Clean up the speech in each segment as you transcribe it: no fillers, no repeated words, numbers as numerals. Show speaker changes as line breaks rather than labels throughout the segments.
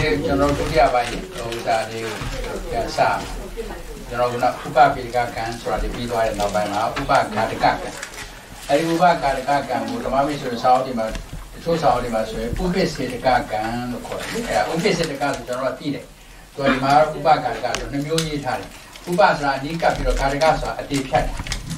general Dudia by Sa. General Upa Pilika can so the people are not by now. Upa Kataka. I Upa Kataka, Mutamami Saudi, so Saudi must say, Upis hit the Kakan, Upis hit the Kakan, General Tide. To Imar Upa Kataka, the new Italian. Upas are Nika Piro Katagasa, a deep cat.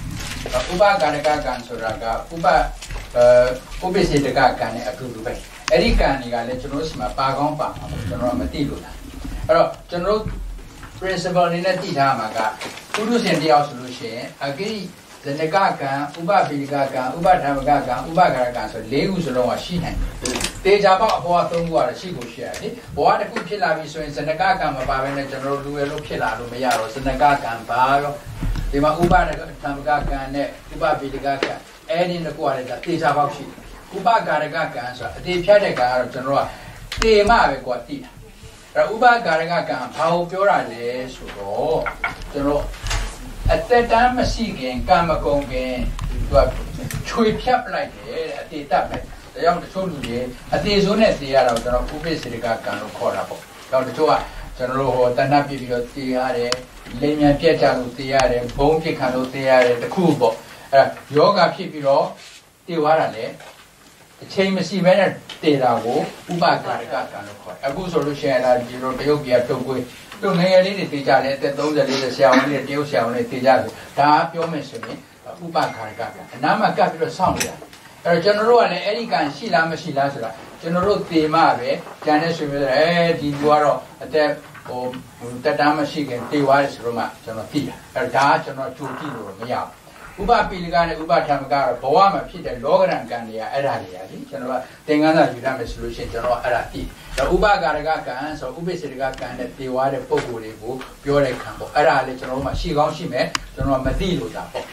Upa Kataka, Soraga, Upa Upis hit the Kakan, a good way. Erika Niga Lechonosma, Pagon Pam, General Matilda. General Principal in a Titamaga, Udus and the solution, agree the Negakan, Uba Pilgakan, Uba Tamagakan, Uba Garakan, so Leus along a sheehan. They jab out for a water, she will share it. What a good pillar is when Senagakan, Babana General Duelo Pillar, Mayaro, Senagakan, Paro, the Uba Tamagakan, Uba Pilgakan, and in the quarter that they jab out sheet. Uba Garagakan, so they Pataga General, they marry what did. Uba Garagakan, how pure are they? So, General. At that time, a seeking, Kamakong game, to a trip up like it, at the tap, the young children, at the zone at the other, the Ubisica can call up. Dr. Toa, General Tanapi, Tiare, Lemia Pieta, Tiare, Bonki Cano Tiare, the Kubo, Yoga Pipiro, Tiwarale, the Chamas event, Terago, Uba Garagakan, a good solution, and Yogia Togu. Don't nearly teach it, those that is a shell, a deal shell, and teach us. Tap your mentioning, Uba Garagakan, and Nama Capital Sound. A general and any kind, Shila Mashila, General Timare, Janice, Diduaro, a tap, or Tatama Shigan, Tiwaris Roma, General Tia, a Dutch or not 2 kilo, Uba Piligan, Uba Tamagara, Poama, Peter, Logan, Gandia, Aradia, General Tengana, you have a solution, General Arati. The Uba Garagakan, so Ubisigakan, that they were a Poguribu, Pure Campo, Arale, General Shigon Shime, General Madilu Dapo.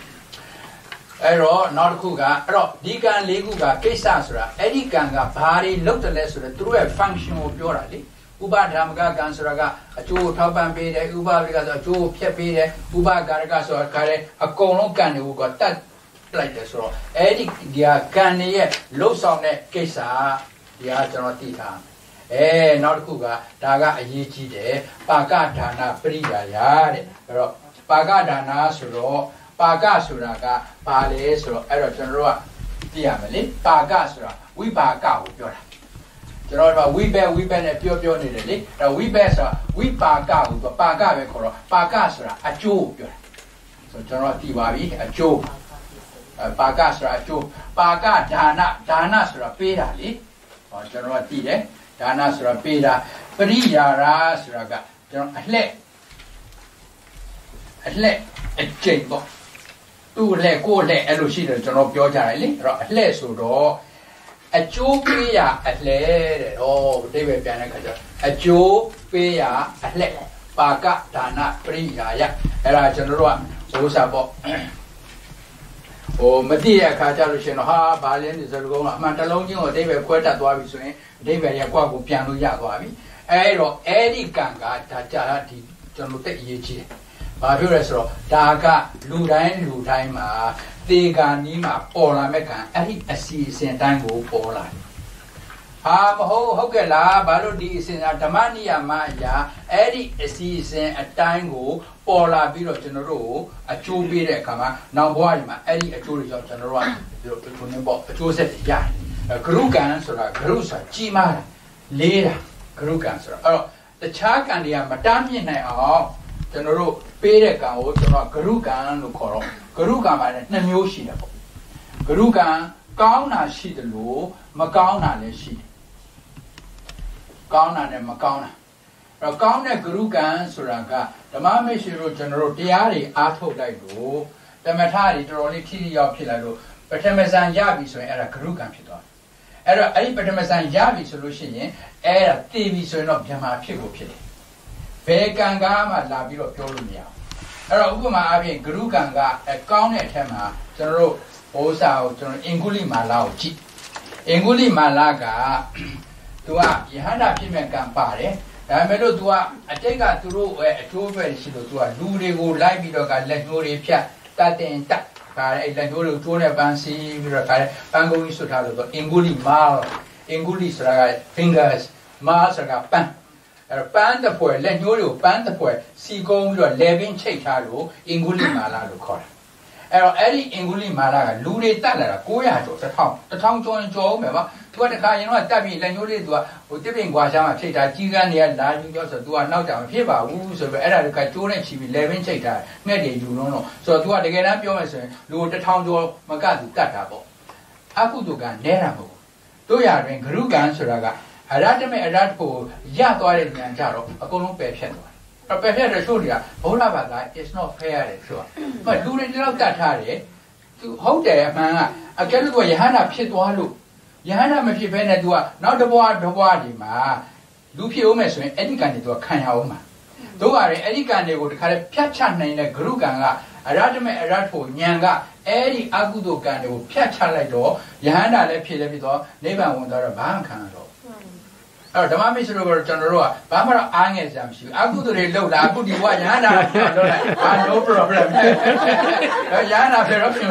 Ero, not Kuga, Digan Leguga, Kesasra, Edikanga, Pari, looked less through a function of Purali. Uba Tamga Gansuraga, a two Taban Bede, Uba because a two Piapede, Uba Garagas or Kare, a Kono Can who got that like this. Edik Dia Kanye, low song Kesa, the Atanotita. Not Kuga, Daga Yichi de, Pagatana Priya Yare, Pagadana Suro, Pagasuraga, Pales or Erotanroa, Diamali, Pagasura, we Paga. We bear a pure needed, we bear, we Paga, Paga, Pagasra, a Jew. So General Tiwabi, a Jew, Pagasra, a Jew, Paga, Danasra, Pedali, or General Tide, Danasra, Peda, Priya Rasraga, General a chamber. 2 leg, 4 leg, Elucida, General Piotari, less or a Jew Pia at led, oh, David Pianaca, a Jew Pia at led, Paga, Dana, Priya, Era General, Osabo. Oh, Madia Catalusion, ha, Balian is a go, Mantaloni, or David Quetta Dwabi, David Yaquago Piano Yaguabi, Aero, Eddie Ganga, Tati, General Yechi. Baburesro, Daga, Ludaima, Dega Nima, Pola Mecan, a season tango Pola. Hokela, Balodi is in Atamania Maya, Eddie a season a tango, Pola Biro General, a two bidder kama, now Boima, Eddie a tourist of General, a Joseph Yan, a Grugan, so a Grusa, Chima, Leda, Grugan, oh, the Chak and the Amatamian are. General Pereka or Garugan, Lucoro, Garuga, Namushi. Garugan, Gauna sheet the low, Magauna the sheet. Gauna and Magauna. Gauna Garugan, Suraga, the Mamishiro General Diari, Ato Daigo, the Matari, the only Tili of Pilaro, but Temazan Yabi, so era Garugan Pito. Era a Petamazan Yabi solution, era TV so not Yama Pigo Pili. Beganga, Labiro Purumia. Araguma Avi Gruganga, a Gaunet Tema, General Osa, Inguli Malauchi. Inguli Malaga, Tua, Yahana Pimen Campare, Ramedo Tua, I take a true a two very to a Lurigo, Libido, Laguri Pia, that and that. Laguru, Tuna Bansi, Bango Isutalo, Inguli Mal, Inguli Saga, Fingers, Mars, Pan. Pan the poor, let you pan the poor, see go your living check halo, Inguli Mala Lucor. Eddie Inguli Mala, Ludi Tala, Goya, the town joined Joe, remember, to what the car, you know, Tabby, let you do a dipping Guajama, Cheta, Gigan, Large, you just do a note of Piva, who's of Edda, Kajun, she will live in Cheta, Neddy, you know. So to what again, I'm your messenger, Lord the town door, Magadu, Tatabo. Akudugan, Neramo. Do ya ring Grugan Suraga. Aratame Aratpo, Yatoy Nanjaro, a column patient. A patient Suria, Olabaga is not fair, sure. But do it love that Harry? To hold there, man, I tell you what Yana Pit Walu. Yana Machi Benedua, not the body, ma. Lupi Omes, any kind of a Kanyama. Though I any kind would call it Piachan in a Gruganga, Aratame Aratpo, Nyanga, Eddie Agudo Gando, Piachalado, Yana Lepido, never wonder a bancando. The mammy is over General, Bamara Angesam, I go to the load, I put you one Yana, no problem. Yana,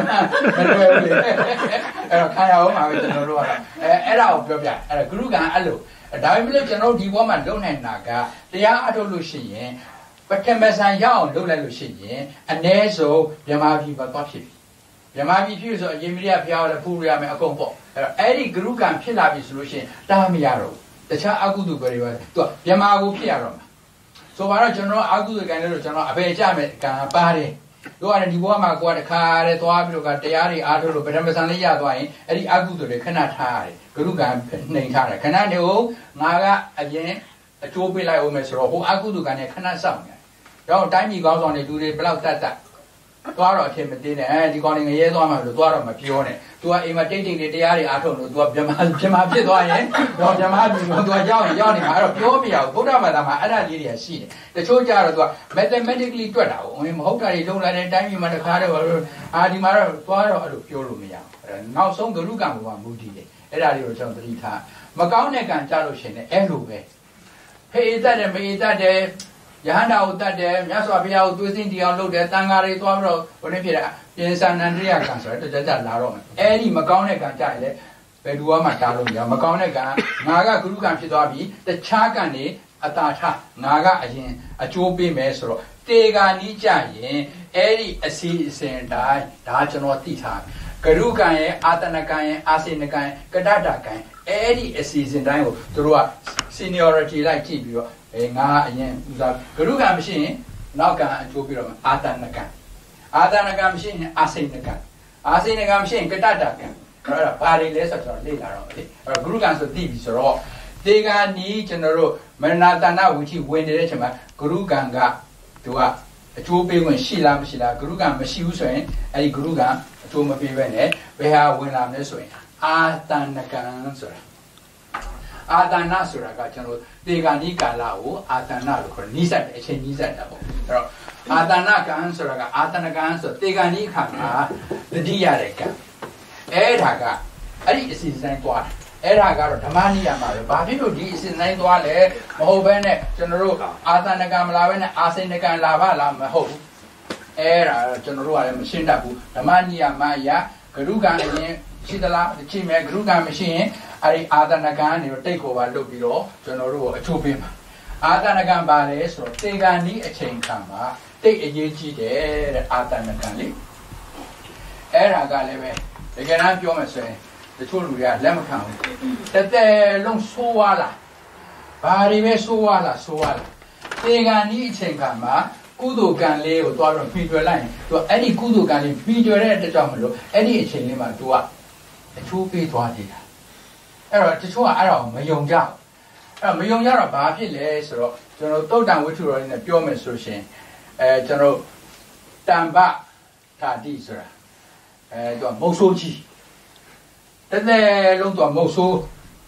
Kaya, Ella, a Grugan Allo, a diamond general, the woman don't have Naga, they are Lucian, but Temesan Yao, Lola Lucian, and Nezo, Yamavi, but Poppy. Yamavi Fuse or Yemilia Pia, Puria, a compo, Eddie Grugan Pilavi solution, Damiaro. The child Agudu very well. Yamagu Piarum. So, our general Agudu General, Abejam, Canapari. You are in the Wama, got a car, a Tuabu, got the Yari, Adolo, but Amazania Dwayne, and the Agudu, they cannot hide. Gurugan, Nintara, Canano, Naga, again, a Toby like Omesro, who Agudu cannot sound. Your time he goes on to do the block that. Dwara came at dinner, and he calling a year on the Dwara Mapione. To imitating the Diari Atom, to a Jamapi, to a Yawning, Arapia, Budama, Ada Lydia seed. The Choja mathematically 12. When Hokari don't let any time you might have had Adimara, Dwara, or Purumia. Now some the Lugan one booty. Eladio John the Rita. Magaunek and Jaloshin, everywhere. Hey, that and me that day. Yahana out that day, Yaswapia, doing the unload the Tangari Toro, Olympia, in San Andrea cancer, the Laron. Any Magaunek and Jale, Pedua Mataloya, Magaunek, Naga Gurukan Pidabi, the Chagani, Atata, Naga again, a Chobi Mesro, Tega Nijaye, Eri a sea saying die, Dajano Tita, Garukan, Atanakan, Asinakan, Gadadakan, Eri a season time through a seniority like Tibio. Garuga machine, Naga and Jupiter, Atanaga machine, Asinaga machine, Kataka, party less or later, or Grugans of Divis or all. They got need general Manatana, which he went the regiment, Guruganga to a Jupi when Shila, Gurugan, Mashusan, and Gurugan, to Mapivene, we have when I'm this way. Atanakan, sir. Adana Suraga General, they got Nikalao, Atana, Nisa, Nisa. Adana Gansuraga, Atana Ganso, they got Nikana, the Diareka. Edaga, I see the same one. Edaga, Tamania, Babido, this is nine wale, Mohobene, General, Atana Gamlaven, Asenekan Lava, Maho. Era, General Mashindabu, Tamania Maya, Garugan, Chidala, the Chime, Grugan machine. I Adanagan, you take over Lubiro, General, a tubim. Adanagan Bales, so take a chain camera, take a UG there, Adanagani. Era Galeve, the Garan Jomase, the Tuluya, Lemacan. That they long Suwala, Barive Suwala, Suwala. Take a chain camera, Kudu can lay or Dora Peter line, to any Kudu can feed your head the Jamalo, any chain lima to a 2 feet 20. Error to I don't know, young job. A young yard about it, so General Todan, which were in the pure menstruation, General Damba Tadisra, Mosoji. Then they looked on Moso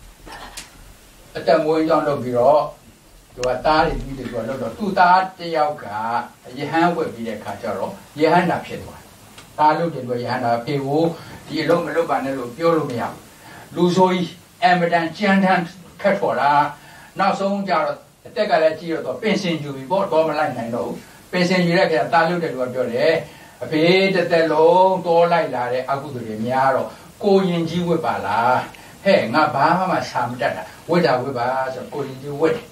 at the going on the bureau to a tally to a lot of 2 tart, the Yauka, Yahan will be a catcher, Yahana Pietwa. I looked at Yahana Pewu, the Lomelo Banelo, Purumia, Luzoi. Emerald Giant Catfora. Now, so take a letter of Pension you bought Gomerline, I know. Pension you like a diluted what you're there. A paid the low door like that, Agudu Miaro, go in Jiwipala. Hey, not Bahama, some data, without with us, according to wedding.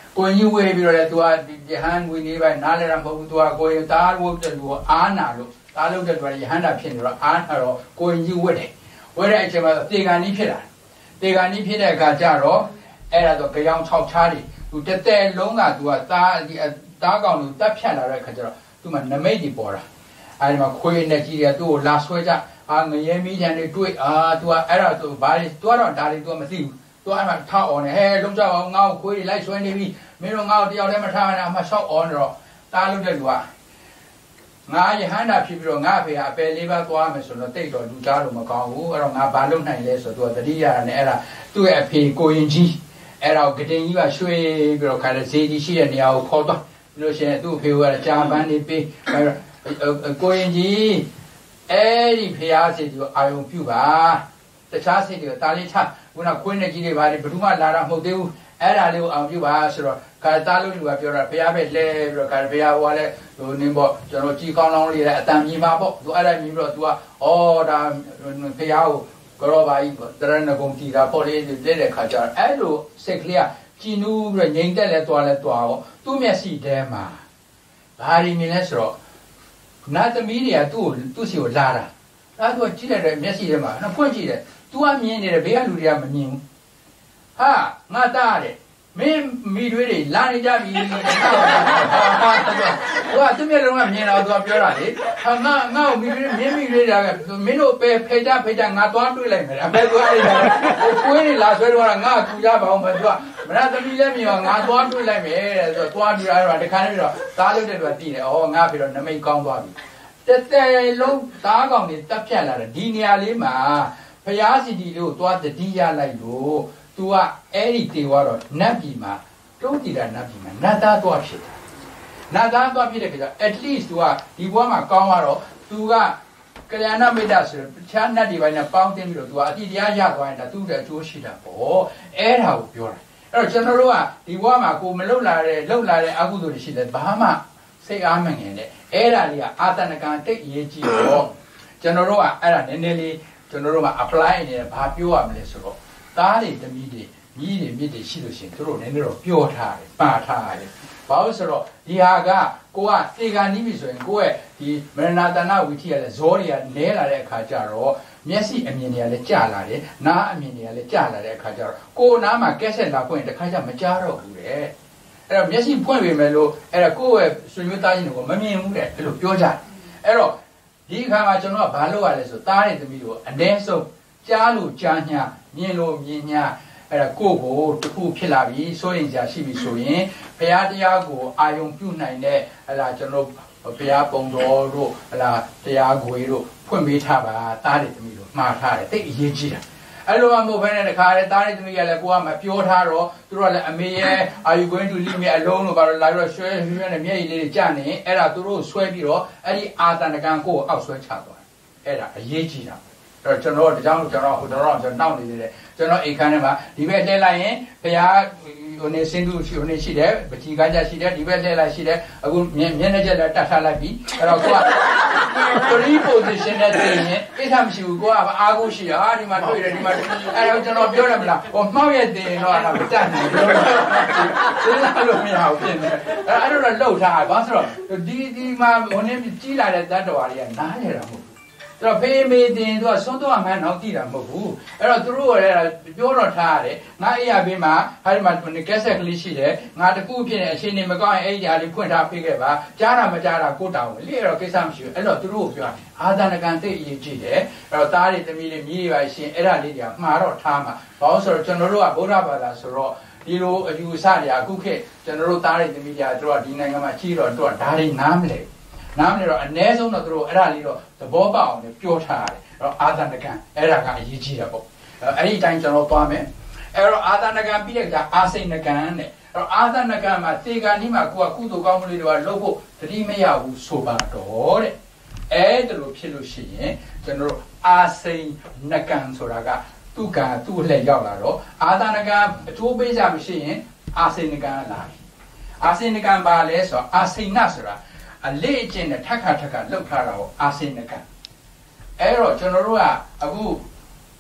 ကိုရင်ကြီးဝေးပြီးတော့လေသူကယဟန်ဝင်နေပဲနားလဲတာမဟုတ်ဘူးသူကကိုရင်သားဝတ်တယ်သူအာနာလို့သားလို့တဲ့သူကယဟန်တာဖြစ်နေတော့အာနာတော့ကိုရင်ကြီးဝတ်တယ်ဝတ်တဲ့အချိန်မှာတေဂန်ကြီးဖြစ်လာတေဂန်ကြီးဖြစ်တဲ့အခါကျတော့အဲ့ဒါတော့ကြောင်6ချားတွေသူတက်တက်လုံးကသူကသားကောင်ကိုတက်ဖြတ်လာတဲ့အခါကျတော့သူမှနမိတ်ကြီးပေါ်တာအဲဒီမှာခွေးနဲ့ကြီးတယ်သူ့ကိုလာဆွဲကြငရဲမီးချန်တွေတွေ့သူကအဲ့ဒါသူဘာလဲသူကတော့ဒါတွေသူကမသိဘူးသူအဲ့မှာထောက်အောင်နေဟဲလုံးကြအောင်ငါ့ကိုခွေးတွေလိုက်ဆွဲနေပြီမင်းတို့ငါ့ကိုတယောက်တည်းမထားနဲ့အမှရှောက်အောင်တော့တားလို့တဲ့လူကငါယဟန္တာဖြစ်ပြီးတော့ငါဖေကအပယ်လေးပါးသွားမယ်ဆိုတော့တိတ်တော့လူသားလို့မကောင်းဘူးအဲ့တော့ငါဘာလုပ်နိုင်လဲဆိုတော့သူကတတိယနဲ့အဲ့ဒါသူ့ရဲ့အဖေကိုရင်ကြီးအဲ့တော့ဂတင်ကြီးကရွှေပြီးတော့ခါတဲ့ဈေးကြီးရှိတဲ့နေရာကိုခေါ်သွားပြီးလို့ရှိရင်သူ့အဖေကကြာပန်းနေပြီးကိုရင်ကြီးအဲ့ဒီဖျားစီကိုအာယုံပြုပါတခြားစိတ်တွေကတာလေးချခုနခွင်းနေကြီးတွေဘာတွေဘယ်သူမှလာတာမဟုတ်သေးဘူးအဲ့ဒါလေးကိုအောင်ပြုပါဆိုတော့ခါသားလို့လူကပြောတာဖျားပဲလဲပြီးတော့ခါဖျားဟိုကလည်းဟိုနင်းပေါ့ကျွန်တော်ကြီးကောင်းလောင်းလေးလည်းအတန်မြင်ပါပေါ့သူအဲ့ဒါမြင်ပြီးတော့ तू ကဒါဖျားကိုကြောပါကြီးတရဏဂုံတီတာပေါ့လေတဲ့ခါကျတော့အဲ့လိုစိတ်ကလေးကကြည်နူးပြီးတော့ငြိမ်သက်လဲသွားရောသူ့မျက်စိထဲမှာဘာတွေမြင်လဲဆိုတော့နာသမီးတွေကသူ့စီကိုလာတာအဲ့သူကကြည့်လိုက်တဲ့မျက်စိထဲမှာနော်ဖွင့်ကြည့်တယ် तू ကမြင်နေတယ်ဘေးကလူတွေကမမြင်ဘူးဟာငါတားတယ်မင်းမိတွေးတွေလာနေကြပြီသူကသူ့မျက်လုံးကမြင်တော့ तू ကပြောတာလေဟာငါ့ကိုမိတွေးမင်းမိတွေးတာကမင်းတို့ပဲဖေကြငါသွားတွေးလိုက်မယ်အမေကအဲ့ဒါကိုယ်တွေလာဆွဲတော့ငါကူကြပါအောင်မ तू ကမနာသမီးလည်းမြင်တော့ငါသွားတွေးလိုက်မယ်တဲ့ဆိုတော့သွားပြီးတော့တခါနေပြီးတော့သားလို့တဲ့သူကတည်တယ်ဩငါပြီးတော့နမိတ်ကောင်းသွားပြီတဲ့လုံးသားကောင်တွေတက်ဖြတ်လာတယ်ဒီနေရာလေးမှာဖျားစီတီလေးကိုသွားတတိယလိုက်လို့ तू ကအဲ့ဒီတေဝါတော့နတ်ပြည်မှာတုံးတီတာနတ်ပြည်မှာနတ်သားသွားဖြစ်တယ်နတ်သားသွားဖြစ်တဲ့ကြ at least तू ကဒီဘဝမှာကောင်းသွားတော့ तू ကကလျာဏမိတ်တာဆိုတခြားနတ်တွေပိုင်းနဲ့ပေါင်းတင်ပြီးတော့ तू ကအတိတရားရသွားရင်ဒါသူ့ရဲ့အကျိုးရှိတာပေါ့အဲ့ဒါကိုပြောတာအဲ့တော့ကျွန်တော်တို့ကဒီဘဝမှာကိုမလှုပ်လာတဲ့အကုသိုလ်တွေရှိတယ်ဘာမှစိတ်အားမငင်နဲ့အဲ့ဒါလေးကအာတဏကံတိတ်အရေးကြီးတော့ကျွန်တော်တို့ကအဲ့ဒါနည်းနည်းလေးကျွန်တော်တို့က apply နေတယ်ဘာပြောရမလဲဆိုတော့သားတွေသမီးတွေညီတွေမြစ်တွေရှိလို့ရှိရင်တို့နည်းနည်းတော့ပြောထားတယ်ပါထားတယ်ဘာလို့ဆိုတော့ဒီဟာကကိုကသေကနီးပြီဆိုရင်ကိုရဲ့ဒီမရဏတဏဝိထိရလဲဇောတွေကလဲလာတဲ့အခါကျတော့မျက်စိအမြင်တွေကလည်းကျလာတယ်နားအမြင်တွေကလည်းကျလာတဲ့အခါကျတော့ကိုနားမှာကက်ဆက်လာဖွင့်တခါကျမကြားတော့ဘူးတဲ့အဲ့တော့မျက်စိဖွင့်ပေမဲ့လို့အဲ့ဒါကိုယ့်ရဲ့ဆွေမျိုးသားချင်းတွေကိုမမြင်ဘူးတဲ့အဲ့လိုပြောကြတယ်အဲ့တော့ဒီအခါမှာကျွန်တော်ကဘာလုပ်ရလဲဆိုသားတဲ့သမီးကိုအ ਨੇ ဆုံးကြားလို့ကြားညမြင်လို့မြင်ညအဲ့ဒါကိုတခုဖြစ်လာပြီစိုးရင်ကြာရှိပြီဆိုရင်ဘုရားတရားကိုအာယုံပြုနိုင်တဲ့ဟလာကျွန်တော်ဘုရားပုံတော်တို့ဟလာတရားခွေတို့ဖွင့်ပေးထားပါသားတဲ့သမီးတို့မှားထားတယ်တိတ်အရေးကြီးတာအဲ့လိုမှမဟုတ်ဘဲနဲ့တခါလေသားတဲ့သမီးကလည်းကိုကမပြောထားတော့သူတို့ကလည်းအမေရဲ့ are you going to leave me alone လို့ဘာလို့လာတော့ရွှဲနဲ့မျက်ရည်လေးတွေကျနေအဲ့ဒါသူတို့ဆွဲပြီးတော့အဲ့ဒီအာတဏကံကိုအောက်ဆွဲချသွားအဲ့ဒါအရေးကြီးတာအဲ့တော့ကျွန်တော်တို့ဒါကြောင့်ကျွန်တော်ဟိုတော့ကျွန်တော်နောက်နေသေးတယ်ကျွန်တော်အိမ်ခန်းထဲမှာဒီဘက်လှည့်လိုက်ရင်ဘုရားဟိုနေစင်တူရှိဟိုနေရှိတယ်ပကြီးကားကြရှိတယ်ဒီဘက်လှည့်လိုက်ရှိတယ်အခုမျက်နှာကျက်လည်းတတ်ထားလိုက်ပြီအဲ့တော့ကိုက free position နဲ့တင်ရင်ကိစ္စမရှိဘူးကိုကအားကိုးရှိတာဒီမှာတွေ့တယ်ဒီမှာအဲ့တော့ကျွန်တော်ပြောရမလားဟိုမှောက်ရတင်တော့အဲ့ဒါမတတ်နိုင်ဘူးစဉ်းစားလို့မရဘူးပြင်တယ်အဲ့တော့လှုပ်ထားဘာဆိုတော့ဒီမှာဟိုနေကြီးလာတဲ့တတ်တော်တွေကနားရတာမဟုတ်တော့ဖေးမေးတင်သူကစွန်းတော့မှန်းတော့ကြည့်တာမဟုတ်ဘူးအဲ့တော့သူတို့ကလည်းပြောတော့ထားရတယ်ငါအေးရပေးမှာဟာဒီမှာကက်ဆက်ကလေးရှိတယ်ငါတကူဖြစ်နေအချိန်နေမကောင်းရင်အဲ့ဒီဟာလေးဖွင့်ထားပေးခဲ့ပါကြားတာမကြားတာကိုတောင်းလေအဲ့တော့ကိစ္စမရှိဘူးအဲ့တော့သူတို့ကိုပြောအာသနကံသိအရေးကြီးတယ်အဲ့တော့သားတွေသမီးတွေမြည်တွေပါရှင်အဲ့ဒါလေးတွေကမှားတော့ထားမှာဘာလို့ဆိုတော့ကျွန်တော်တို့ကဗုဒ္ဓဘာသာဆိုတော့ဒီလိုအယူအဆတွေအခုခေတ်ကျွန်တော်တို့သားတွေသမီးတွေတို့ကဒီနိုင်ငံမှာကြီးတော့တို့ကဒါတွေနားမလဲနားမလဲတော့အ ਨੇ ဆုံးတော့တို့အဲ့ဒါလေးတော့သဘောပေါက်အောင်လည်းပြောထားရတယ်အဲ့တော့အာသနကံအဲ့ဒါကအရေးကြီးတာပေါ့အဲ့ဒီအတိုင်းကျွန်တော်သွားမယ်အဲ့တော့အာသနကံပြီးတဲ့အခါအာစိဏကံတဲ့အဲ့တော့အာသနကံမှာသေကံဒီမှာကိုကကုသိုလ်ကောင်းမှုလေးတွေကလုပ်ဖို့တတိမရဘူးဆိုပါတော့တဲ့အဲ့ဒါလိုဖြစ်လို့ရှိရင်ကျွန်တော်တို့အာစိဏကံဆိုတာကသူကသူ့လှည့်ရောက်လာတော့အာသနကံအကျိုးပေးကြမရှိရင်အာစိဏကံလာပြီအာစိဏကံပါလဲဆိုတော့အာစိဏဆိုတာအလေးအကျင့်နဲ့ထက်ခါလှုပ်ထားတာကိုအာစိဏကံအဲ့တော့ကျွန်တော်တို့ကအခုဟ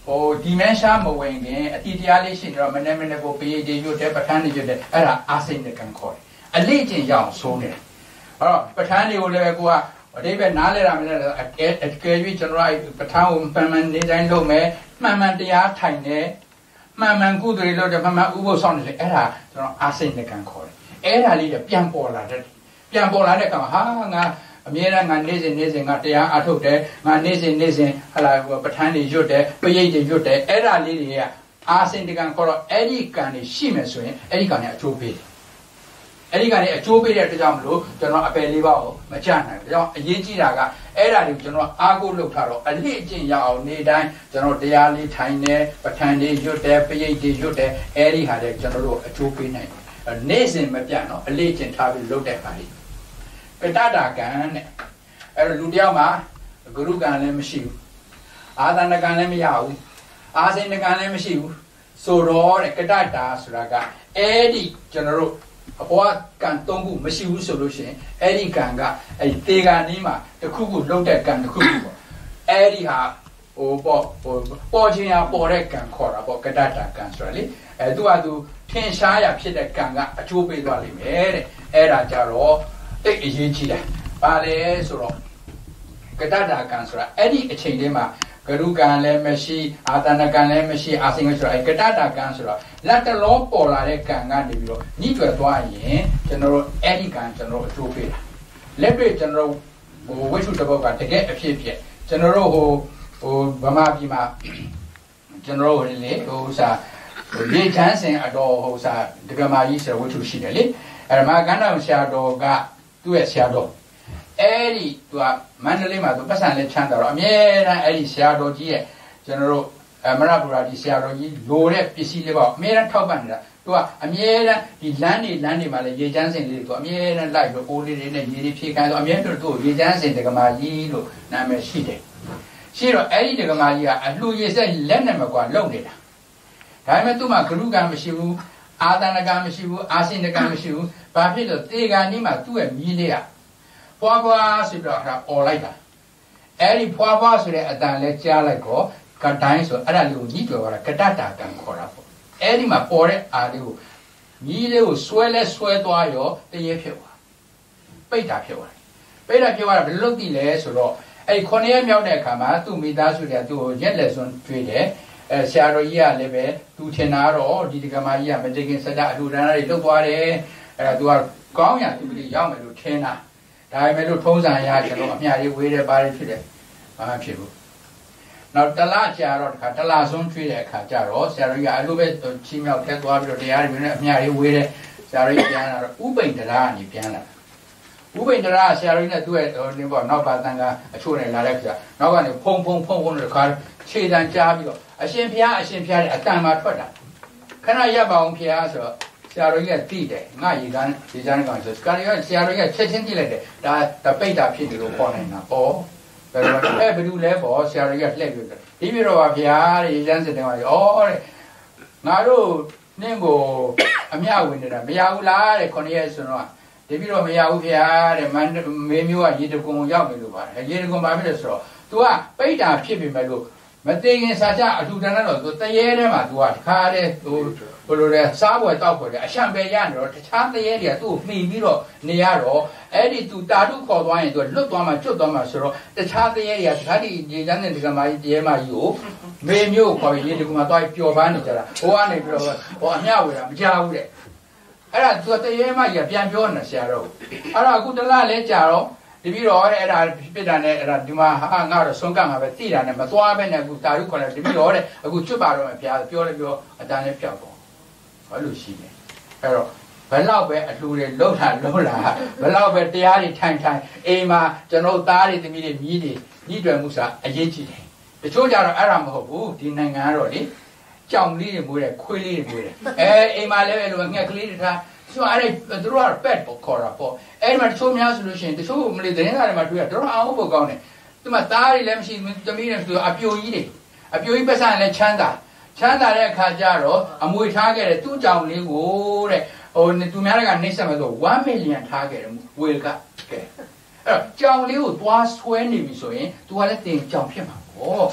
dimension မဝင်ခင်အတိတရားလေးရှိတော့မနေ့ကိုပေးတယ်ရွတ်တယ်ပဋ္ဌာန်းတွေရွတ်တယ်အဲ့ဒါအာစိတ်နဲ့ကံခေါ်တယ်အလေးကျင့်ရအောင်ဆုံးတယ်အဲ့တော့ပဋ္ဌာန်းတွေကိုလည်းကိုကအတိပ္ပယ်နားလဲတာမလဲအကဲ၍ကျွန်တော်ပဋ္ဌာန်းကိုမှန်နေတိုင်းလုပ်မယ်မှန်တရားထိုင်တယ်မှန်ကုသိုလ်တွေလုပ်တယ်မှန်ဥပုသ်ဆောင်တယ်အဲ့ဒါကျွန်တော်အာစိတ်နဲ့ကံခေါ်တယ်အဲ့ဒါလေးပြန်ပေါ်လာတဲ့ကောင်ဟာငါအမြဲတမ်းငါနေ့စဉ်ငါတရားအထုတ်တယ်ငါနေ့စဉ်ဟာလာပဋ္ဌာန်းတွေရွတ်တယ်ပရိတ်တွေရွတ်တယ်အဲ့ဒါလေးတွေကအာစိတ်ကံခေါ်တော့အဲ့ဒီကံတွေရှိမယ်ဆိုရင်အဲ့ဒီကံတွေအကျိုးပေးတယ်အဲ့ဒီကံတွေအကျိုးပေးတဲ့အတွက်ကြောင့်မလို့ကျွန်တော်အပယ်လေးပါကိုမကြနိုင်ဘူးဒါကြောင့်အရေးကြီးတာကအဲ့ဒါတွေကိုကျွန်တော်အားကိုးလုပ်ထားတော့အလေးအကျင့်ရအောင်နေ့တိုင်းကျွန်တော်တရားလေးထိုင်တယ်ပဋ္ဌာန်းတွေရွတ်တယ်ပရိတ်တွေရွတ်တယ်အဲ့ဒီဟာတွေကျွန်တော်တို့အကျိုးပေးနိုင်တယ်နေ့စဉ်မပြတ်နော်အလေးအကျင့်ထားပြီးလုပ်တဲ့ပါလိကတ္တတာကံနဲ့အဲ့တော့လူတယောက်မှာဂရုကံလည်းမရှိဘူးအာသနကံလည်းမရဘူးအာစိဏကံလည်းမရှိဘူးဆိုတော့တဲ့ကတ္တတာဆိုတာကအဲ့ဒီကျွန်တော်တို့အဘောကံ၃ခုမရှိဘူးဆိုလို့ရှိရင်အဲ့ဒီကံကအဲ့ဒီတေဂာနီးမှာတစ်ခုခုလုံးတဲ့ကံတစ်ခုခုပေါ့အဲ့ဒီဟာပေါ်ခြင်းရပေါ်တဲ့ကံခေါ်တာပေါ့ကတ္တတာကံဆိုတာလေသူကသူထင်ရှားရဖြစ်တဲ့ကံကအကျိုးပေးသွားလိမ့်မယ်တဲ့အဲ့ဒါကြတော့တိတ်အရေးကြီးတယ်ပါလေဆိုတော့ကတ္တတာကံဆိုတာအဲ့ဒီအချိန်လေးမှာဂရုကံလည်းမရှိအာသနကံလည်းမရှိအာစိင္ကဆိုတာအဲ့ကတ္တတာကံဆိုတော့လက်တလောပေါ်လာတဲ့ကံကနေပြီးတော့ညှိတွယ်သွားရင်ကျွန်တော်တို့အဲ့ဒီကံကျွန်တော်တို့အကျိုးပေးတာလက်တွေ့ကျွန်တော်တို့ဝိသုတဘောကတကယ်အဖြစ်ဖြစ်ကျွန်တော်တို့ဗမာပြည်မှာကျွန်တော်တို့လေလေချမ်းစင်အတော်ဒကမာကြီးဆိုဝိသုရှိတယ်လေအဲ့မှာကန္နာဆရာတော်ကသူ့ရဲ့ဆရာတော်အဲ့ဒီသူကမန္တလေးမှာသူပတ်စံလေးချမ်းသာတော့အမြဲတမ်းအဲ့ဒီဆရာတော်ကြီးရဲ့ကျွန်တော်တို့မရပူရာဒီဆရာတော်ကြီးလိုတဲ့ပစ္စည်းလေးပေါ့အမြဲတမ်းထောက်ပံ့နေတာသူကအမြဲတမ်းဒီလမ်းတွေမှာလည်းရေချမ်းစင်လေးသူအမြဲတမ်းလိုက်ပြီးအိုးလေးတွေနဲ့ရေတွေဖြည့်ခိုင်းတော့အမြဲတမ်းသူ့ရေချမ်းစင်ဒကမာကြီးလို့နာမည်ရှိတယ်ရှိတော့အဲ့ဒီဒကမာကြီးကအလှူရေစက်လက်နဲ့မကွာလုံနေတာဒါပေမဲ့သူ့မှာဂရုကံမရှိဘူးအာသနကံမရှိဘူးအာစိဏကံမရှိဘူးဘာဖြစ်လို့တေဂာနီးမှာသူ့ရဲ့မြည်လေးကဖွာဆိုတော့ဟာអော်လိုက်တာအဲ့ဒီဖွာဆိုတဲ့အတန်လဲကြားလိုက်တော့ကတိုင်းဆိုအဲ့ဒါလေးကိုညှိပြောတာကတ္တတာကံခေါ်တာပေါ့အဲ့ဒီမှာပေါ်တဲ့အာလေးကိုမြည်လေးကိုဆွဲသွားရောတရေဖြစ်သွားပိတ်တာဖြစ်သွားဘယ်လိုလုပ်တည်လဲဆိုတော့အဲ့9ရက်မြောက်တဲ့အခါမှာသူ့မိသားစုတွေကသူ့ကိုရက်လက်စွန်းကျွေးတယ်ဆရာတော်ကြီးကလည်းပဲသူထင်တာတော့ဒီဒကမာကြီးကမတကင်စတအလှူဒါနတွေလုပ်သွားတယ်အဲ့ဒါသူကကောင်းရသူတွေရောက်မယ်လို့ထင်တာဒါပေမဲ့လို့ထုံးစံရကျွန်တော်အမြရေးဝေးတယ်ပါတယ်ဖြစ်တယ်ဘာမှဖြစ်ဘူးနောက်တလကြာတော့တလဆုံးကျွေးတဲ့အခါကျတော့ဆရာတော်ကြီးကအဲ့လိုပဲချီးမြှောက်ထက်သွားပြီးတော့တရားတွေနဲ့အမြရေးဝေးတယ်ဆရာတော်ကြီးပြန်လာတော့ဥပိန်တရာကနေပြန်လာဥပိန်တရာဆရာတော်ကြီးနဲ့သူ့ရဲ့ဒီပေါ့နောက်ပါတန်ကအချို့နဲ့လာတဲ့ခါနောက်ကနေဖုံတဲ့ခါခြေတန်းကြားပြီးတော့အရှင်ဖျားတဲ့အတန်မှာထွက်တာခဏရပ်ပါအောင်ဖျားဆိုတော့ဆရာတော်ကြီးကတိတယ်ငါရေချမ်းကောင်ဆိုဆရာတော်ကြီးကချက်ချင်းကြည့်လိုက်တယ်ဒါတပိတ်တာဖြစ်နေလို့ခေါ်နေတာပေါ့ဘယ်လိုလဲပေါ့ဆရာတော်ကြီးကလှည့်ပြီးတော့ဒီပြတော့ပါဖျားရေချမ်းစစ်တယ်ကဩတဲ့ငါတို့နင့်ကိုအမြဝင်နေတာမရဘူးလားတဲ့9ရက်ဆိုတော့ဒီပြတော့မရဘူးဖျားတဲ့မေမျိုးကရေတကွန်ရောက်နေလို့ပါတယ်ရေတကွန်ပါပြီလို့ဆိုတော့ तू ကပိတ်တာဖြစ်ပြီမဲ့လို့မသိခင်စာချအထူတန်းတော့ तू တရေထဲမှာ तू ကတခါတည်း तू ဘယ်လိုလဲစားပွဲတောက်ပွဲအရှံပဲရနေတော့တခြားတရေတွေက तू မှီပြီးတော့နေရတော့အဲ့ဒီ तू တာတုခေါ်သွားရင် तू လွတ်သွားမှကျွတ်သွားမှဆိုတော့တခြားတရေတွေကဓာတ်ဒီရေချမ်းတဲ့ဒီကမာကြီးတရေမကြီးကိုမေမျိုးခေါ်ပြီးဒီကမာသွားပျော်ပန်းနေကြတာဟိုကနေပြီးတော့အမြဝေတာမကြောက်ဘူးတဲ့အဲ့ဒါ तू တရေမကြီးပြန်ပြောနေဆရာတော့အဲ့တော့အခုတလားလဲကြာတော့ဒီပြီးတော့အဲ့ဒါပြစ်တာနဲ့အဲ့ဒါဒီမှာဟာငါတော့ဆုံးကမှာပဲတိတာနဲ့မသွားပဲနဲ့အခုတာရုခေါ်တယ်ဒီပြီးတော့တဲ့အခုကျွတ်ပါတော့အပြားပြောတယ်ပြောအတန်းလေးပြောက်တော့ဘာလို့ရှိနေအဲ့တော့ဘယ်လောက်ပဲအလှူတွေလှုပ်လာဘယ်လောက်ပဲတရားတွေထိုင်အိမ်မှာကျွန်တော်သားတွေသမီးတွေမြည်တွေညှိတွယ်မှုစာအရေးကြီးတယ်တချို့ကြတော့အဲ့ဒါမဟုတ်ဘူးဒီနိုင်ငံကတော့လေကြောင်လေးတွေမွေးတယ်ခွေးလေးတွေမွေးတယ်အိမ်မှာလည်းအဲ့လိုငှက်ကလေးတွေထားဆိုအဲ့သူတို့က pet ပေါ့ခေါ်တာပေါ့အဲ့ဒီမှာတချို့များဆိုလို့ရှိရင်တချို့မလေးသတင်းစာတွေမှာတွေ့ရတော့အောင်ဖို့ကောင်းတယ်သူမှသားတွေလည်းမရှိသမီးတွေဆိုအပြိုကြီးပတ်စံလည်းချမ်းသာတဲ့အခါကျတော့အမွေထားခဲ့တယ်သူ့ကြောင်လေးကိုတဲ့သူများကနှိမ့်ဆက်မယ်ဆို1 million ထားခဲ့တယ်ဝေကဲအဲ့တော့ကြောင်လေးကိုသွားဆွဲနေပြီဆိုရင် तू ကလည်းတင်ကြောင်ဖြစ်မှာပေါ့ဩ